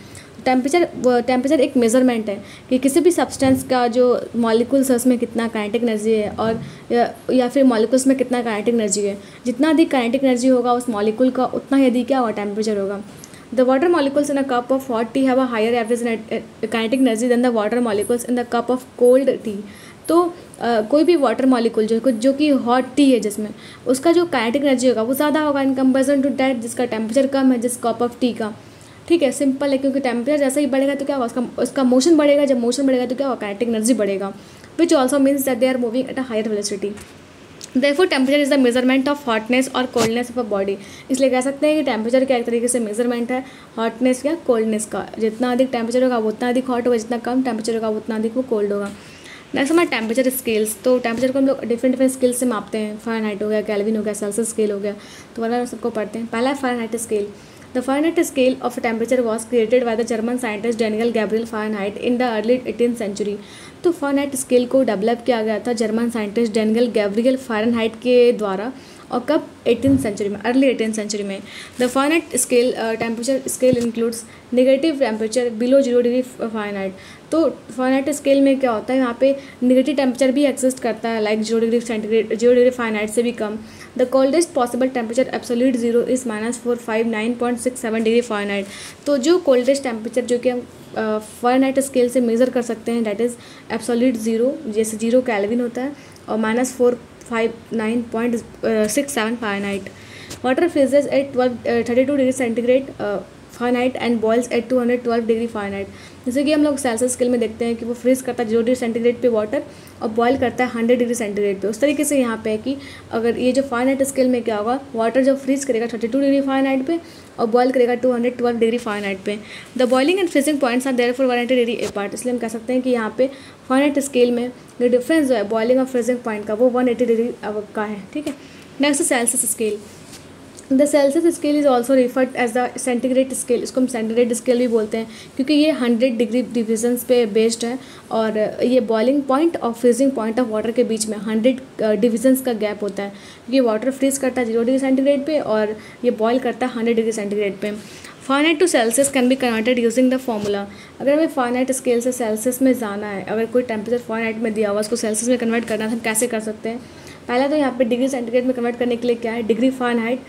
Temperature एक मेजरमेंट है कि किसी भी सब्सटेंस का जो मॉलिक्यूल्स है उसमें कितना काइनेटिक एनर्जी है, और या फिर मॉलिक्यूल्स में कितना काइनेटिक एनर्जी है। जितना अधिक काइनेटिक एनर्जी होगा उस मॉलिक्यूल का, उतना ही अधिक क्या होगा, टेम्परेचर होगा। The water molecules in a cup of hot tea have a higher average kinetic energy than the water molecules in the cup of cold tea. तो कोई भी वाटर मॉलिक्यूल जो कि हॉट टी है जिसमें, उसका जो काइनेटिक एनर्जी होगा वो ज़्यादा होगा इन कंपेरिजन टू दैट जिसका टेम्परेचर कम है, जिस कप ऑफ टी का। ठीक है, सिंपल है, क्योंकि टेम्परेचर जैसा ही बढ़ेगा तो क्या होगा, उसका मोशन बढ़ेगा, जब मोशन बढ़ेगा तो क्या होगा, काइनेटिक एनर्जी बढ़ेगा, which also means that they are moving at a higher velocity. Therefore temperature is the measurement of hotness और कोल्डनेस ऑफ अ बॉडी। इसलिए कह सकते हैं कि टेम्परेचर क्या एक तरीके से मेजरमेंट है हॉटनेस या कोल्डनेस का। जितना अधिक टेम्परेचर होगा वो उतना अधिक हॉट होगा, जितना कम टेम्परेचर होगा वो उतना अधिक वो कोल्ड होगा। नेक्स्ट हमारा टेम्परेचर स्केल्स। तो टेम्परेचर को हम लोग डिफरेंट स्केल से मापते हैं। फ़ारेनहाइट हो गया, केल्विन हो गया, सेल्सियस स्केल हो गया, तो वाला सबको पढ़ते हैं। पहला है Fahrenheit scale. The Fahrenheit scale of temperature was created by the German scientist Daniel Gabriel Fahrenheit in the early 18th century. तो फ़ारेनहाइट स्केल को डेवलप किया गया था German scientist Daniel Gabriel Fahrenheit के द्वारा, और कब, 18th सेंचुरी में, अर्ली 18th सेंचुरी में। The Fahrenheit scale temperature scale includes negative temperature below 0 degree Fahrenheit. तो फ़ारेनहाइट स्केल में क्या होता है, यहाँ पे नेगेटिव टेम्परेचर भी एग्जिस्ट करता है, like 0 degree centigrade, 0 degree Fahrenheit से भी कम। The coldest possible temperature absolute zero is -459.67 degree Fahrenheit. तो जो कोल्डेस्ट टेम्परेचर जो कि हम फ़ारेनहाइट स्केल से मेज़र कर सकते हैं, दैट इज़ एब्सोल्यूट ज़ीरो, जैसे 0 केल्विन होता है, और -459.67 Fahrenheit. Water freezes at 32 degree centigrade Fahrenheit and boils at 212 degree Fahrenheit. जैसे कि हम लोग सेल्सियस स्केल में देखते हैं कि वो फ्रीज करता है 0 डिग्री सेंटीग्रेड पे वाटर, और बॉयल करता है 100 डिग्री सेंटीग्रेड पे। उस तरीके से यहाँ पे है कि अगर ये जो फ़ारेनहाइट स्केल में क्या होगा, वाटर जो फ्रीज करेगा 32 डिग्री फ़ारेनहाइट पे और बॉयल करेगा 212 डिग्री फ़ारेनहाइट पे। The boiling and freezing points are therefore 180 degree apart. इसलिए हम कह सकते हैं कि यहाँ पे फ़ारेनहाइट स्केल में जो डिफरेंस जो है बॉइलिंग और फ्रीजिंग पॉइंट का वो 180 डिग्री का है। ठीक है, next Celsius scale. The Celsius scale is also referred as the centigrade scale. इसको हम सेंटीग्रेड स्केल भी बोलते हैं क्योंकि ये 100 डिग्री डिविजन्स पे बेस्ड है, और ये बॉइलिंग पॉइंट और फ्रीजिंग पॉइंट ऑफ वाटर के बीच में 100 डिविजन्स का गैप होता है, क्योंकि वाटर फ्रीज करता है 0 डिग्री सेंटीग्रेड पे और ये बॉयल करता है 100 डिग्री सेंटीग्रेड पे। Fahrenheit to Celsius can be converted using the formula. अगर हमें फ़ारेनहाइट स्केल से सेल्सियस में जाना है, अगर कोई टेम्परेचर फ़ारेनहाइट में दिया हुआ उसको सेल्सियस में कन्वर्ट करना है, तो हम कैसे कर सकते हैं। पहला तो यहाँ पे डिग्री सेंटीग्रेड में कन्वर्ट करने के लिए क्या है, डिग्री फ़ारेनहाइट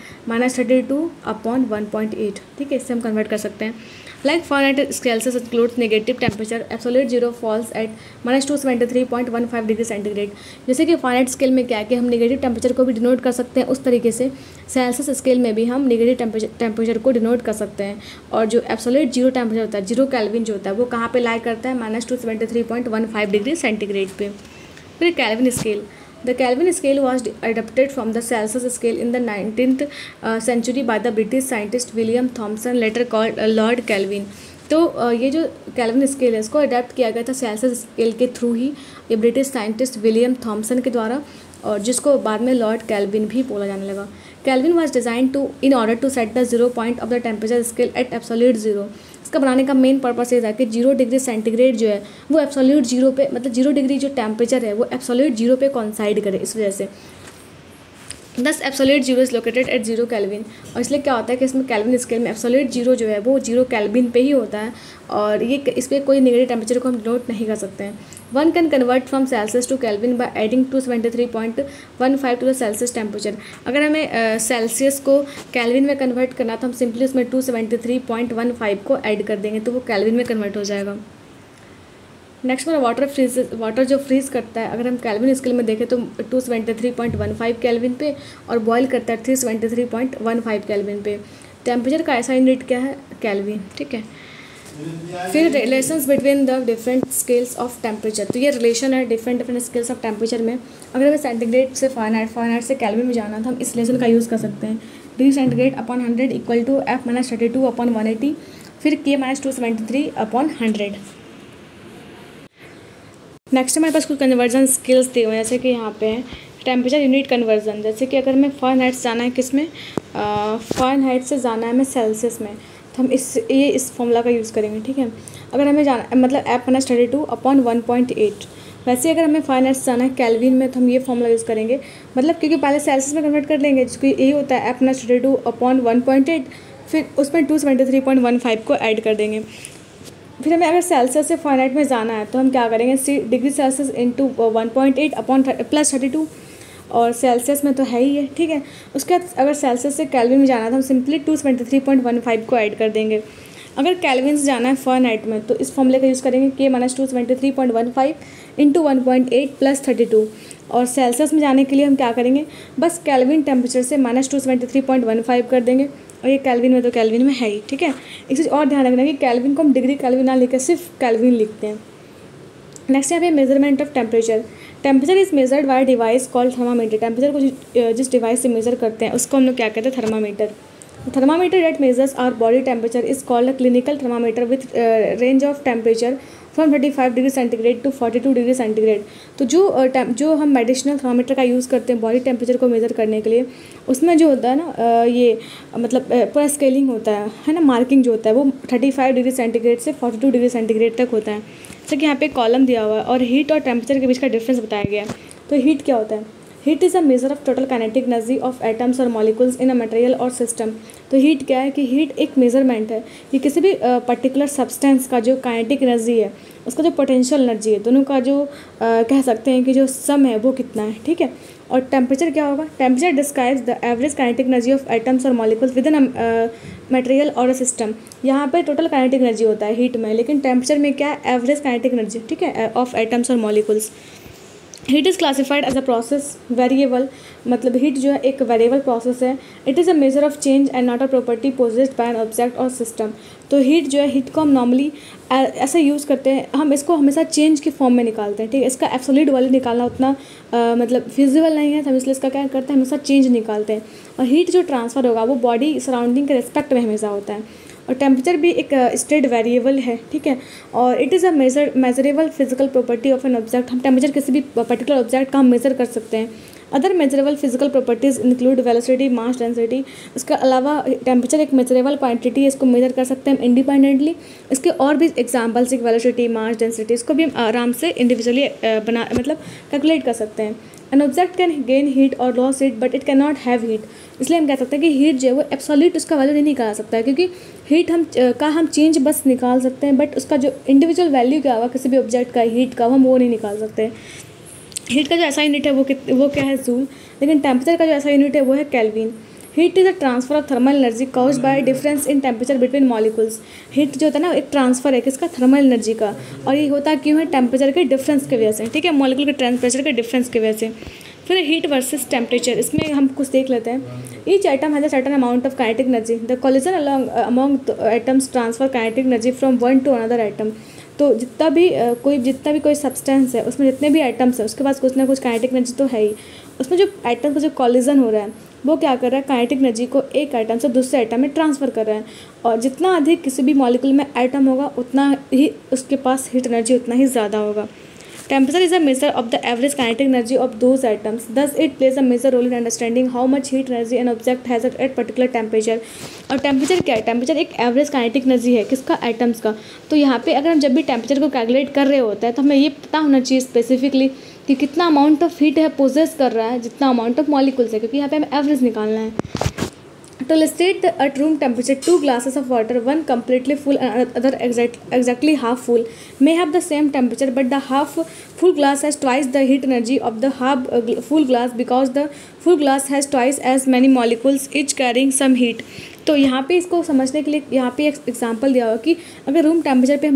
-32/1.8। ठीक है, इससे हम कन्वर्ट कर सकते हैं। Like Fahrenheit Celsius includes negative temperature absolute zero falls at -273.15 degree centigrade. जैसे कि फ़ारेनहाइट स्केल में क्या है कि हम नेगेटिव टेम्परेचर को भी डिनोट कर सकते हैं, उस तरीके से सेल्सियस स्केल में भी हम नेगेटिव टेम्परेचर को डिनोट कर सकते हैं। और जो एब्सोल्यूट जीरो टेम्परेचर होता है, 0 केल्विन जो होता है, वो कहाँ पे लाई करता है, -273.15 डिग्री सेंटीग्रेड पे। फिर Kelvin scale. The Kelvin scale was adapted from the Celsius scale in the 19th century by the British scientist William Thomson, later called Lord Kelvin। तो ये जो केल्विन स्केल है इसको अडेप्ट किया गया था सेल्सियस स्केल के थ्रू ही, ये ब्रिटिश साइंटिस्ट विलियम थॉमसन के द्वारा, और जिसको बाद में लॉर्ड केल्विन भी बोला जाने लगा। Kelvin was design to in order to set the zero point of the temperature scale at absolute zero. इसका बनाने का मेन पर्पस ये था कि 0 डिग्री सेंटीग्रेड जो है वो एब्सोल्यूट जीरो पे, मतलब 0 डिग्री जो टेम्परेचर है वो एब्सोल्यूट जीरो पे कॉन्साइड करे, इस वजह से। Thus absolute zero is located at zero Kelvin. और इसलिए क्या होता है कि इसमें केल्विन स्केल में एब्सोल्यूट जीरो जो है वो जीरो केल्विन पे ही होता है, और ये इस पर कोई नेगेटिव टेम्परेचर को हम डिनोट नहीं कर सकते हैं। One can convert from Celsius to Kelvin by adding 273.15 to the Celsius temperature. अगर हमें सेल्सियस को केल्विन में कन्वर्ट करना तो हम सिंपली उसमें 273.15 को ऐड कर देंगे तो वो केल्विन में कन्वर्ट हो जाएगा। नेक्स्ट में वाटर जो फ्रीज करता है, अगर हम केल्विन स्केल में देखें तो 273.15 केल्विन पे, और बॉयल करता है 373.15 केल्विन पे। टेम्परेचर का ऐसा यूनिट क्या है? केल्विन, ठीक है। फिर relations between the different scales of temperature, तो ये रिलेशन है डिफरेंट स्केल्स ऑफ टेम्परेचर में। अगर हमें सेंटीग्रेड से फ़ारेनहाइट से केल्विन में जाना तो हम इस रिलेशन का यूज़ कर सकते हैं। Degree centigrade upon 100 equal to F-32/180, फिर K-273/100। नेक्स्ट हमारे पास कुछ कन्वर्जन स्किल्स दिए हुए हैं, जैसे कि यहाँ पे टेम्परेचर यूनिट कन्वर्जन। जैसे कि अगर हमें फ़ारेनहाइट से जाना है किस में, फ़ारेनहाइट से जाना है हमें सेल्सियस में, तो हम इस फॉर्मूला का यूज़ करेंगे, ठीक है। अगर हमें जाना मतलब F-32/1.8। वैसे अगर हमें फ़ारेनहाइट से जाना है केल्विन में तो हम ये फॉर्मूला यूज़ करेंगे, मतलब क्योंकि पहले सेल्सियस में कन्वर्ट कर लेंगे, जिसको यही होता है F-32/1.8, फिर उसमें 273.15 को ऐड कर देंगे। फिर हमें अगर सेल्सियस से फ़ारेनहाइट में जाना है तो हम क्या करेंगे, डिग्री सेल्सियस इंटू 1.8 अपॉन +32, और सेल्सियस में तो है ही है, ठीक है। उसके बाद अगर सेल्सियस से केल्विन में जाना है तो हम सिंपली 273.15 को ऐड कर देंगे। अगर केल्विन से जाना है फ़ारेनहाइट में तो इस फॉर्मूले का यूज़ करेंगे, K-273.15 इंटू 1.8 + 32, और सेल्सियस में जाने के लिए हम क्या करेंगे, बस केल्विन टेम्परेचर से -273.15 कर देंगे, और ये केल्विन में तो केल्विन में है ही, ठीक है। एक चीज़ और ध्यान रखना कि केल्विन को हम डिग्री केल्विन ना लिख के सिर्फ केल्विन लिखते हैं। नेक्स्ट यहाँ पे measurement of temperature. Temperature is measured by device called thermometer. Temperature को जिस डिवाइस से मेजर करते हैं उसको हम लोग क्या कहते हैं, thermometer. Thermometer that measures our body temperature is called a clinical thermometer with range of temperature from 35 degree centigrade to 42 degree centigrade. तो जो हम मेडिसिनल थर्मामीटर का यूज़ करते हैं बॉडी टेम्परेचर को मेज़र करने के लिए, उसमें जो होता है ना ये मतलब पूरा स्केलिंग होता है ना, मार्किंग जो होता है वो 35 डिग्री सेंटीग्रेड से 42 डिग्री सेंटीग्रेड तक होता है। जैसे कि यहाँ पे कॉलम दिया हुआ है और हीट और टेम्परेचर के बीच का डिफरेंस बताया गया है। तो हीट क्या होता है? Heat is a measure of total kinetic energy of atoms और मॉलिक्यूल्स इन अ मटेरियल और सिस्टम। तो हीट क्या है कि हीट एक मेजरमेंट है कि किसी भी पर्टिकुलर सब्सटेंस का जो काइनेटिक एनर्जी है, उसका जो पोटेंशियल एनर्जी है, दोनों का जो कह सकते हैं कि जो सम है वो कितना है, ठीक है। और टेम्परेचर क्या होगा? Temperature describes the average kinetic energy of atoms और मॉलिक्यूल्स विद इन मटेरियल और अ सिस्टम। यहाँ पे टोटल काइनेटिक एनर्जी होता है हीट में, लेकिन टेम्परेचर में क्या है? एवरेज काइनेटिक एनर्जी, ठीक है, ऑफ एटम्स और molecules. Heat is classified as a process variable, मतलब हीट जो है एक वेरिएबल प्रोसेस है। It is a measure of change and not a property possessed by an object और सिस्टम। तो हीट जो है, हीट को हम नॉर्मली ऐसा यूज़ करते हैं, हम इसको हमेशा चेंज की फॉर्म में निकालते हैं, ठीक है। इसका एब्सोल्यूट वैल्यू निकालना उतना मतलब फिजिबल नहीं है, तो हम इसलिए इसका क्या करते हैं, हमेशा चेंज निकालते हैं। और हीट जो ट्रांसफ़र होगा वो बॉडी सराउंडिंग के रिस्पेक्ट में हमेशा होता है। और टेम्परेचर भी एक स्टेट वेरिएबल है, ठीक है। और it is a measurable physical property of an object. हम टेम्परेचर किसी भी पर्टिकुलर ऑब्जेक्ट का हम मेजर कर सकते हैं। Other measurable physical properties include velocity, mass, density. इसके अलावा टेम्परेचर एक मेजरेबल क्वांटिटी है, इसको मेजर कर सकते हैं हम इंडिपेंडेंटली। इसके और भी एग्जाम्पल्स एक वेलोसिटी, मास, डेंसिटी, इसको भी हम आराम से इंडिविजुअली मतलब कैलकुलेट कर सकते हैं। An object can gain heat और loss heat but it can not have heat. इसलिए हम कह सकते हैं कि हीट जो है वो एब्सोल्यूट उसका वैल्यू नहीं निकाल सकता है, क्योंकि हीट हम चेंज बस निकाल सकते हैं, बट उसका जो इंडिविजुअल वैल्यू क्या होगा किसी भी ऑब्जेक्ट का हीट का, हम वो नहीं निकाल सकते। हीट का जो ऐसा यूनिट है वो क्या है? जूल। लेकिन टेम्परेचर का जो ऐसा यूनिट है वो है Kelvin. Heat is a transfer of thermal energy caused by difference in temperature between molecules. Heat जो होता है ना एक ट्रांसफर है किसका? थर्मल एनर्जी का। और ये होता क्यों है? टेम्परेचर के डिफरेंस की वजह से, ठीक है, मॉलिक्यूल के टेम्परेचर के डिफरेंस की वजह से। फिर हीट वर्सेस टेम्परेचर, इसमें हम कुछ देख लेते हैं। Each item has a certain amount of kinetic energy. The collision among atoms transfer kinetic energy from one to another item. तो जितना भी कोई सब्सटेंस है उसमें जितने भी आइटम्स हैं उसके पास कुछ ना कुछ काइनेटिक एनर्जी तो है ही। उसमें जो आइटम का जो कॉलिजन हो रहा है वो क्या कर रहा है? काइनेटिक एनर्जी को एक आइटम से दूसरे आइटम में ट्रांसफ़र कर रहा है। और जितना अधिक किसी भी मॉलिक्यूल में आइटम होगा उतना ही उसके पास हीट एनर्जी उतना ही ज़्यादा होगा। Temperature is a measure of the average kinetic energy of those atoms. Thus, it plays a major role in understanding how much heat energy an object has at particular temperature. और temperature क्या है? Temperature एक average kinetic energy है, किसका? Atoms का। तो यहाँ पे अगर हम जब भी टेम्परेचर को कैलकुलेट कर रहे होते हैं तो हमें ये पता होना चाहिए स्पेसिफिकली कि कितना अमाउंट ऑफ हीट है पोजेस कर रहा है, जितना अमाउंट ऑफ मॉलिक्यूल्स है, क्योंकि यहाँ पे हमें एवरेज निकालना है। To illustrate at room temperature, 2 glasses of water, one completely full and other exactly half full, may have the same temperature, but the half full glass has twice the heat energy of the half full glass because the full glass has twice as many molecules, each carrying some heat. तो यहाँ पे इसको समझने के लिए यहाँ पे एक एग्जांपल दिया हुआ कि अगर रूम टेम्परेचर पे हम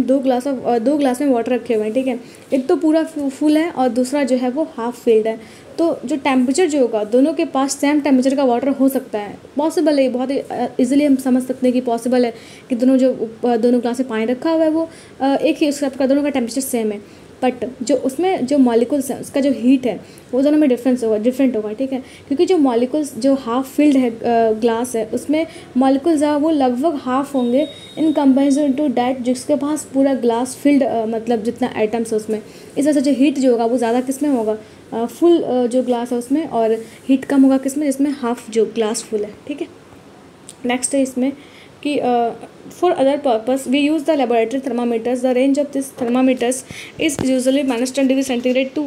2 ग्लास में वाटर रखे हुए हैं, ठीक है, एक तो पूरा फुल है और दूसरा जो है वो हाफ फिल्ड है। तो जो टेम्परेचर जो होगा दोनों के पास सेम टेम्परेचर का वाटर हो सकता है, पॉसिबल है, बहुत इजीली हम समझ सकते हैं कि पॉसिबल है कि दोनों ग्लास में पानी रखा हुआ है वो एक ही उसका दोनों का टेम्परेचर सेम है, बट जो उसमें जो मॉलिक्यूल्स हैं उसका जो हीट है वो दोनों में डिफरेंट होगा, ठीक है, क्योंकि जो मॉलिक्यूल्स जो हाफ फिल्ड है ग्लास है उसमें मॉलिक्यूल्स है वो लगभग हाफ होंगे इन कंपेरिजन टू डैट जिसके पास पूरा ग्लास फिल्ड मतलब जितना आइटम्स है उसमें। इस वजह से जो हीट जो होगा वो ज़्यादा किस में होगा? फुल जो ग्लास है उसमें, और हीट कम होगा किस में? जिसमें हाफ जो ग्लास फुल है, ठीक है। नेक्स्ट है इसमें कि for other purpose we use the laboratory thermometers, the range of this thermometers is usually -10 degree centigrade to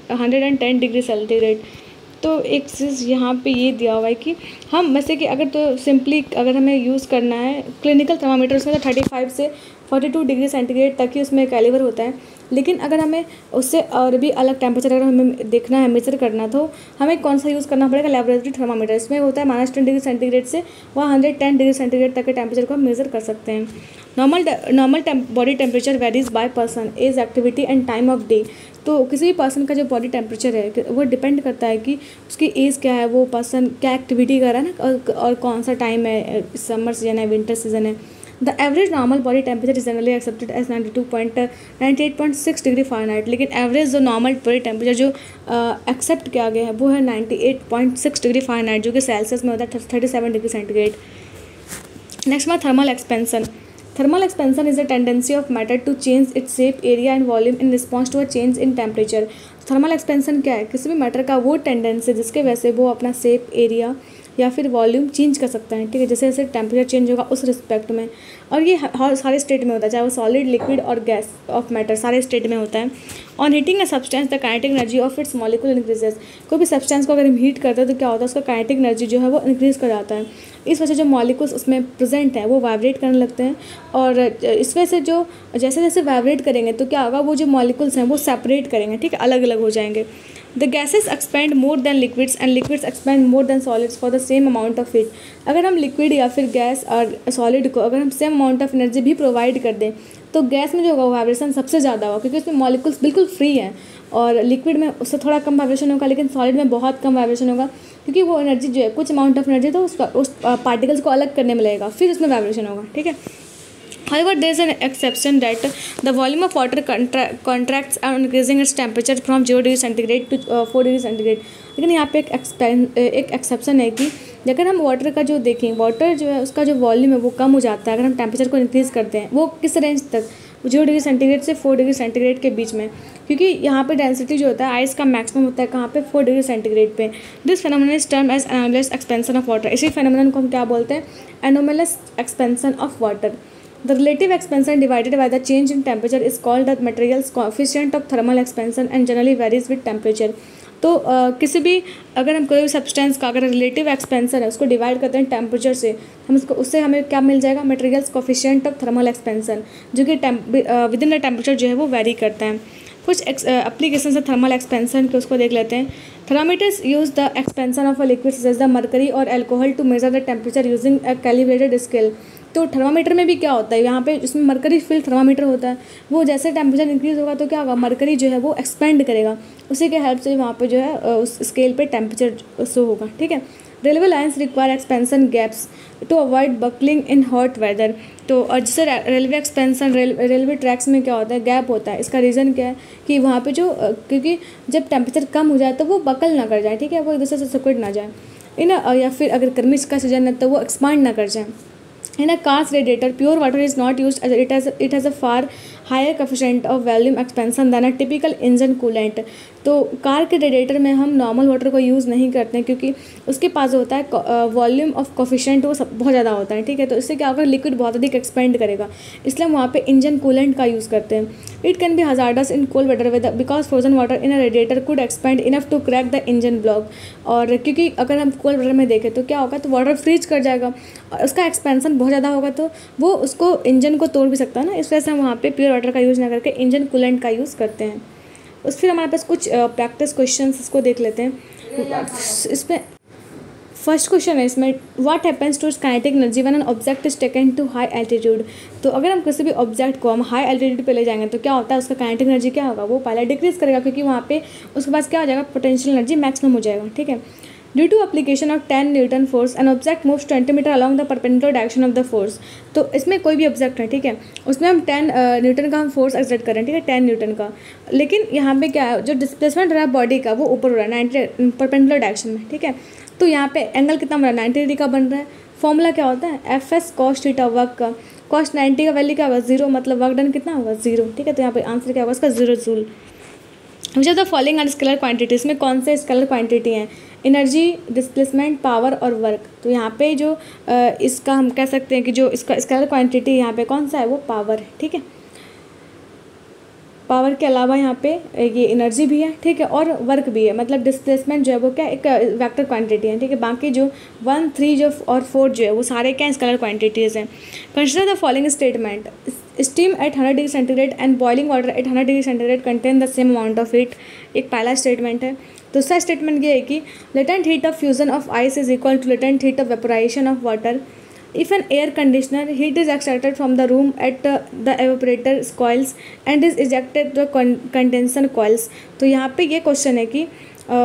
110 degree centigrade. तो एक चीज़ यहाँ पे ये दिया हुआ है कि हम वैसे कि अगर तो सिंपली अगर हमें यूज़ करना है क्लिनिकल थर्मामीटर उसमें तो 35 से 42 डिग्री सेंटीग्रेड तक ही उसमें कैलिबर होता है, लेकिन अगर हमें उससे और भी अलग टेम्परेचर अगर हमें देखना है, मेजर करना, तो हमें कौन सा यूज़ करना पड़ेगा? Laboratory thermometer. इसमें होता है -10 डिग्री सेंटीग्रेड से 110 डिग्री सेंटीग्रेड तक के टेम्परेचर को हम मेज़र कर सकते हैं। Normal body temperature varies by person, age, activity and time of day. तो किसी भी पर्सन का जो बॉडी टेम्परेचर है वो डिपेंड करता है कि उसकी एज क्या है, वो पर्सन क्या एक्टिविटी कर रहा है ना, और कौन सा टाइम है, समर सीजन है, विंटर सीजन है। The average normal body temperature is generally accepted as 98.6 degree Fahrenheit, लेकिन एवरेज जो नॉर्मल बॉडी टेम्परेचर जो एक्सेप्ट किया गया है वो है 98.6 डिग्री फ़ारेनहाइट, जो कि सेल्सियस में होता है 37 डिग्री सेंटीग्रेड। नेक्स्ट में thermal expansion. Thermal expansion is a tendency of matter to change its shape, area and volume in response to a change in temperature. Thermal expansion क्या है? किसी भी मैटर का वो टेंडेंसी जिसके वजह से वो अपना शेप, एरिया या फिर वॉल्यूम चेंज कर सकता है, ठीक है, जैसे जैसे टेम्परेचर चेंज होगा उस रिस्पेक्ट में। और ये हर सारे स्टेट में होता है, चाहे वो सॉलिड, लिक्विड और गैस ऑफ मैटर सारे स्टेट में होता है। On heating a substance the kinetic energy of its molecule increases. कोई भी सब्सटेंस को अगर हम हीट करते हैं तो क्या होता है? उसका काइनेटिक एनर्जी जो है वो इंक्रीज़ कर जाता है। इस वजह से जो मॉलिक्यूल्स उसमें प्रेजेंट हैं वो वाइब्रेट करने लगते हैं, और इस वजह से जो जैसे जैसे वाइब्रेट करेंगे तो क्या होगा? वो जो मॉलिक्यूल्स हैं वो सेपरेट करेंगे, ठीक है, अलग अलग हो जाएंगे। The gases expand more than liquids and liquids expand more than solids for the same amount of heat. अगर हम लिक्विड या फिर गैस और सॉलिड को अगर हम सेम अमाउंट ऑफ एनर्जी भी प्रोवाइड कर दें तो गैस में जो होगा वाइब्रेशन सबसे ज़्यादा होगा, क्योंकि उसमें मॉलिक्यूल्स बिल्कुल फ्री हैं, और लिक्विड में उससे थोड़ा कम वाइब्रेशन होगा, लेकिन सॉलिड में बहुत कम वाइब्रेशन होगा, क्योंकि वो एनर्जी जो है कुछ अमाउंट ऑफ एनर्जी तो उस पार्टिकल्स को अलग करने में लगेगा, फिर उसमें वाइब्रेशन होगा, ठीक है। However, there is an exception that the volume of water contracts on increasing its temperature from 0 degree centigrade to 4 degree centigrade. लेकिन यहाँ पे एक एक्सेप्शन है कि अगर हम वाटर का जो देखें, वाटर जो है उसका जो वॉल्यूम है वो कम हो जाता है अगर हम टेम्परेचर को इंक्रीज़ करते हैं। वो किस रेंज तक? 0 डिग्री सेंटीग्रेड से 4 डिग्री सेंटीग्रेड के बीच में, क्योंकि यहाँ पे डेंसिटी जो होता है आइस का मैक्सिमम होता है कहाँ पे? 4 डिग्री सेंटीग्रेड पे। This phenomenon is term as anomalous expansion of water. इसी फेनोमेनन को हम क्या बोलते हैं? Anomalous expansion of water. The relative expansion divided by the change in temperature is called the material's coefficient of thermal expansion and generally varies with temperature. तो किसी भी अगर हम कोई भी सब्सटेंस का अगर रिलेटिव एक्सपेंशन है उसको डिवाइड करते हैं टेम्परेचर से, हम उसको उससे हमें क्या मिल जाएगा? Materials coefficient of thermal expansion, जो कि विद इन द टेम्परेचर जो है वो वेरी करता है। कुछ एप्लीकेशन है थर्मल एक्सपेंशन के, उसको देख लेते हैं। Thermometers use the expansion of a liquid such as the mercury और alcohol to measure the temperature using a calibrated scale. तो थर्मामीटर में भी क्या होता है? यहाँ पे इसमें मरकरी फिल्ड थर्मामीटर होता है, वो जैसे टेम्परेचर इंक्रीज़ होगा तो क्या होगा? मरकरी जो है वो एक्सपेंड करेगा, उसी के हेल्प से वहाँ पे जो है उस स्केल पे टेम्परेचर शो होगा, ठीक है। Railway lines require expansion gaps to avoid buckling in hot weather. तो और जैसे रेलवे एक्सपेंशन रेलवे ट्रैक्स में क्या होता है? गैप होता है। इसका रीज़न क्या है कि वहाँ पे जो क्योंकि जब टेम्परेचर कम हो जाए तो वो बकल ना कर जाए, ठीक है, वो एक दूसरे से सिकुड़ ना जाए, या फिर अगर गर्मी का सीजन है तो वो एक्सपांड ना कर जाए। In a car's radiator, pure water is not used as it has a far higher coefficient of volume expansion than a typical engine coolant. तो कार के रेडिएटर में हम नॉर्मल वाटर को यूज़ नहीं करते हैं क्योंकि उसके पास जो होता है वॉल्यूम ऑफ कोफिशिएंट वो सब बहुत ज़्यादा होता है, ठीक है। तो इससे क्या होगा, लिक्विड बहुत अधिक एक्सपेंड करेगा, इसलिए हम वहाँ पे इंजन कूलेंट का यूज़ करते हैं। It can be hazardous in cold weather with because frozen water in a radiator could expand enough to crack the engine block. और क्योंकि अगर हम कोल्ड वेदर में देखें तो क्या होगा, तो वाटर फ्रीज कर जाएगा और उसका एक्सपेंशन बहुत ज़्यादा होगा तो वो उसको इंजन को तोड़ भी सकता है ना। इस वजह से हम वहाँ पे प्योर वाटर का यूज़ ना करके इंजन कूलेंट का यूज़ करते हैं। फिर हमारे पास कुछ प्रैक्टिस क्वेश्चंस इसको देख लेते हैं। इसमें फर्स्ट क्वेश्चन है इसमें, what happens to kinetic energy when an object is taken to high altitude. तो अगर हम किसी भी ऑब्जेक्ट को हम हाई एल्टीट्यूड पे ले जाएंगे तो क्या होता है, उसका काइनेटिक एनर्जी क्या होगा, वो पहले डिक्रीज करेगा क्योंकि वहाँ पे उसके पास क्या हो जाएगा, पोटेंशियल एनर्जी मैक्सिमम हो जाएगा, ठीक है। Due to application of 10 newton force an object moves 20 metre along the perpendicular direction of the force. तो इसमें कोई भी ऑब्जेक्ट है, ठीक है, उसमें हम 10 न्यूटन का हम फोर्स एक्सर्ट करें, ठीक है, 10 न्यूटन का। लेकिन यहाँ पे क्या है, जो डिस्प्लेसमेंट हो रहा है बॉडी का वो ऊपर हो रहा है 90 परपेंडिकुलर डायरेक्शन में, ठीक है। तो यहाँ पे एंगल कितना बन रहा है, 90 डिग्री का बन रहा है। फॉर्मूला क्या होता है, F S cos theta work का, कॉस 90 का वैल्यू क्या होगा, 0, मतलब वर्क डन कितना होगा, 0, ठीक है। तो यहाँ पे आंसर क्या होगा इसका, 0 जूल। मुझे the following are scalar quantities में कौन से स्केलर क्वांटिटी हैं, एनर्जी, डिस्प्लेसमेंट, पावर और वर्क। तो यहाँ पे जो इसका हम कह सकते हैं कि जो इसका स्केलर क्वांटिटी यहाँ पे कौन सा है, वो पावर है, ठीक है। पावर के अलावा यहाँ पे ये एनर्जी भी है, ठीक है, और वर्क भी है, मतलब डिस्प्लेसमेंट जो है वो क्या एक वेक्टर क्वांटिटी है, ठीक है। बाकी जो 1, 3 जो और 4 जो है वो सारे क्या स्केलर क्वांटिटीज़ हैं। Consider the following statement, steam at 100 degree centigrade and boiling water at 100 degree centigrade contain the same amount of heat. एक पहला स्टेटमेंट है। दूसरा स्टेटमेंट ये है कि latent heat of fusion of ice is equal to latent heat of vaporisation of water. If an air conditioner heat is extracted from the room at the evaporator coils and is ejected to the condenser coils। तो यहाँ पे ये question है कि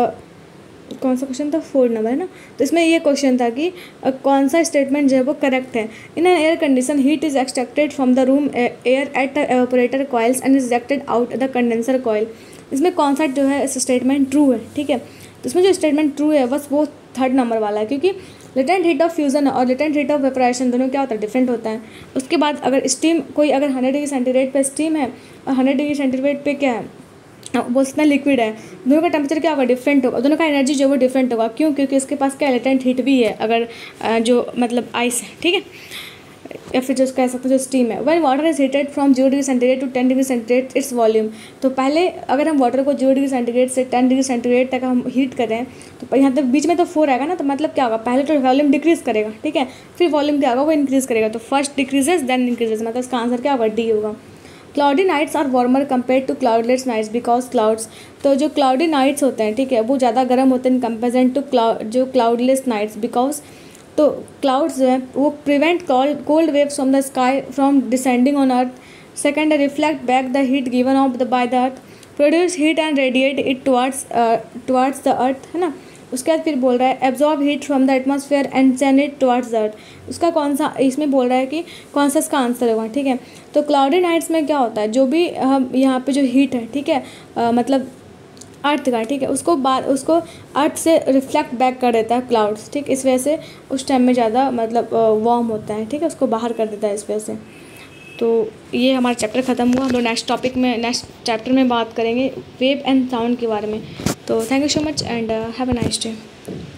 कौन सा question था, 4 number है ना। तो इसमें ये क्वेश्चन था कि कौन सा स्टेटमेंट जो है वो करेक्ट है। In an air condition heat is extracted from the room air at the evaporator coils and is ejected out the condenser coil. इसमें कौन सा जो है स्टेटमेंट ट्रू है, ठीक है। तो इसमें जो स्टेटमेंट ट्रू है बस वो 3rd नंबर वाला है, क्योंकि लेटेंट हीट ऑफ फ्यूजन और लेटेंट हीट ऑफ वेपोराइजेशन दोनों क्या होता है, डिफरेंट होता है। उसके बाद अगर स्टीम कोई अगर 100 डिग्री सेंटीग्रेड पे स्टीम है और 100 डिग्री सेंटीग्रेड पे क्या है, वो इतना लिक्विड है, दोनों का टेम्परेचर क्या होगा, डिफरेंट होगा, दोनों का एनर्जी जो है वो डिफरेंट होगा। क्यों, क्योंकि इसके पास क्या लेटेंट हीट भी है, अगर जो मतलब आइस है, ठीक है, या फिर जो कह सकते हैं जो स्टीम है। When water is heated from 0 degree centigrade to 10 degree centigrade its volume. तो पहले अगर हम वाटर को 0 डिग्री सेंटीग्रेड से 10 डिग्री सेंटीग्रेड तक हम हीट करें तो यहाँ तक बीच में तो 4 आएगा ना, तो मतलब क्या होगा, पहले तो वॉल्यूम डिक्रीज़ करेगा, ठीक है, फिर वॉल्यूम क्या होगा, वो इंक्रीज़ करेगा। तो फर्स्ट डिक्रीजेज देन इंक्रीजेज, मतलब इसका आंसर क्या होगा, डी होगा। Cloudy nights are warmer compare to cloudless nights because clouds. तो जो क्लाउडी नाइट्स होते हैं, ठीक है, वो ज़्यादा गर्म होते हैं इन कंपेरिजन टू जो क्लाउडलेस नाइट्स, बिकॉज तो क्लाउड्स जो है वो prevent cold waves from the sky from descending on earth. Second, reflect back the heat given off by the earth, produce heat and radiate it towards the earth, है ना। उसके बाद फिर बोल रहा है absorb heat from the atmosphere and send it towards the earth. उसका कौन सा, इसमें बोल रहा है कि कौन सा इसका आंसर होगा, ठीक है। तो क्लाउडी नाइट्स में क्या होता है, जो भी हम यहाँ पे जो हीट है, ठीक है, मतलब अर्थ का, ठीक है, उसको अर्थ से रिफ्लेक्ट बैक कर देता है क्लाउड्स, ठीक, इस वजह से उस टाइम में ज़्यादा मतलब वार्म होता है, ठीक है, उसको बाहर कर देता है इस वजह से। तो ये हमारा चैप्टर ख़त्म हुआ। हम लोग नेक्स्ट चैप्टर में बात करेंगे वेव एंड साउंड के बारे में। तो thank you so much and have a nice day.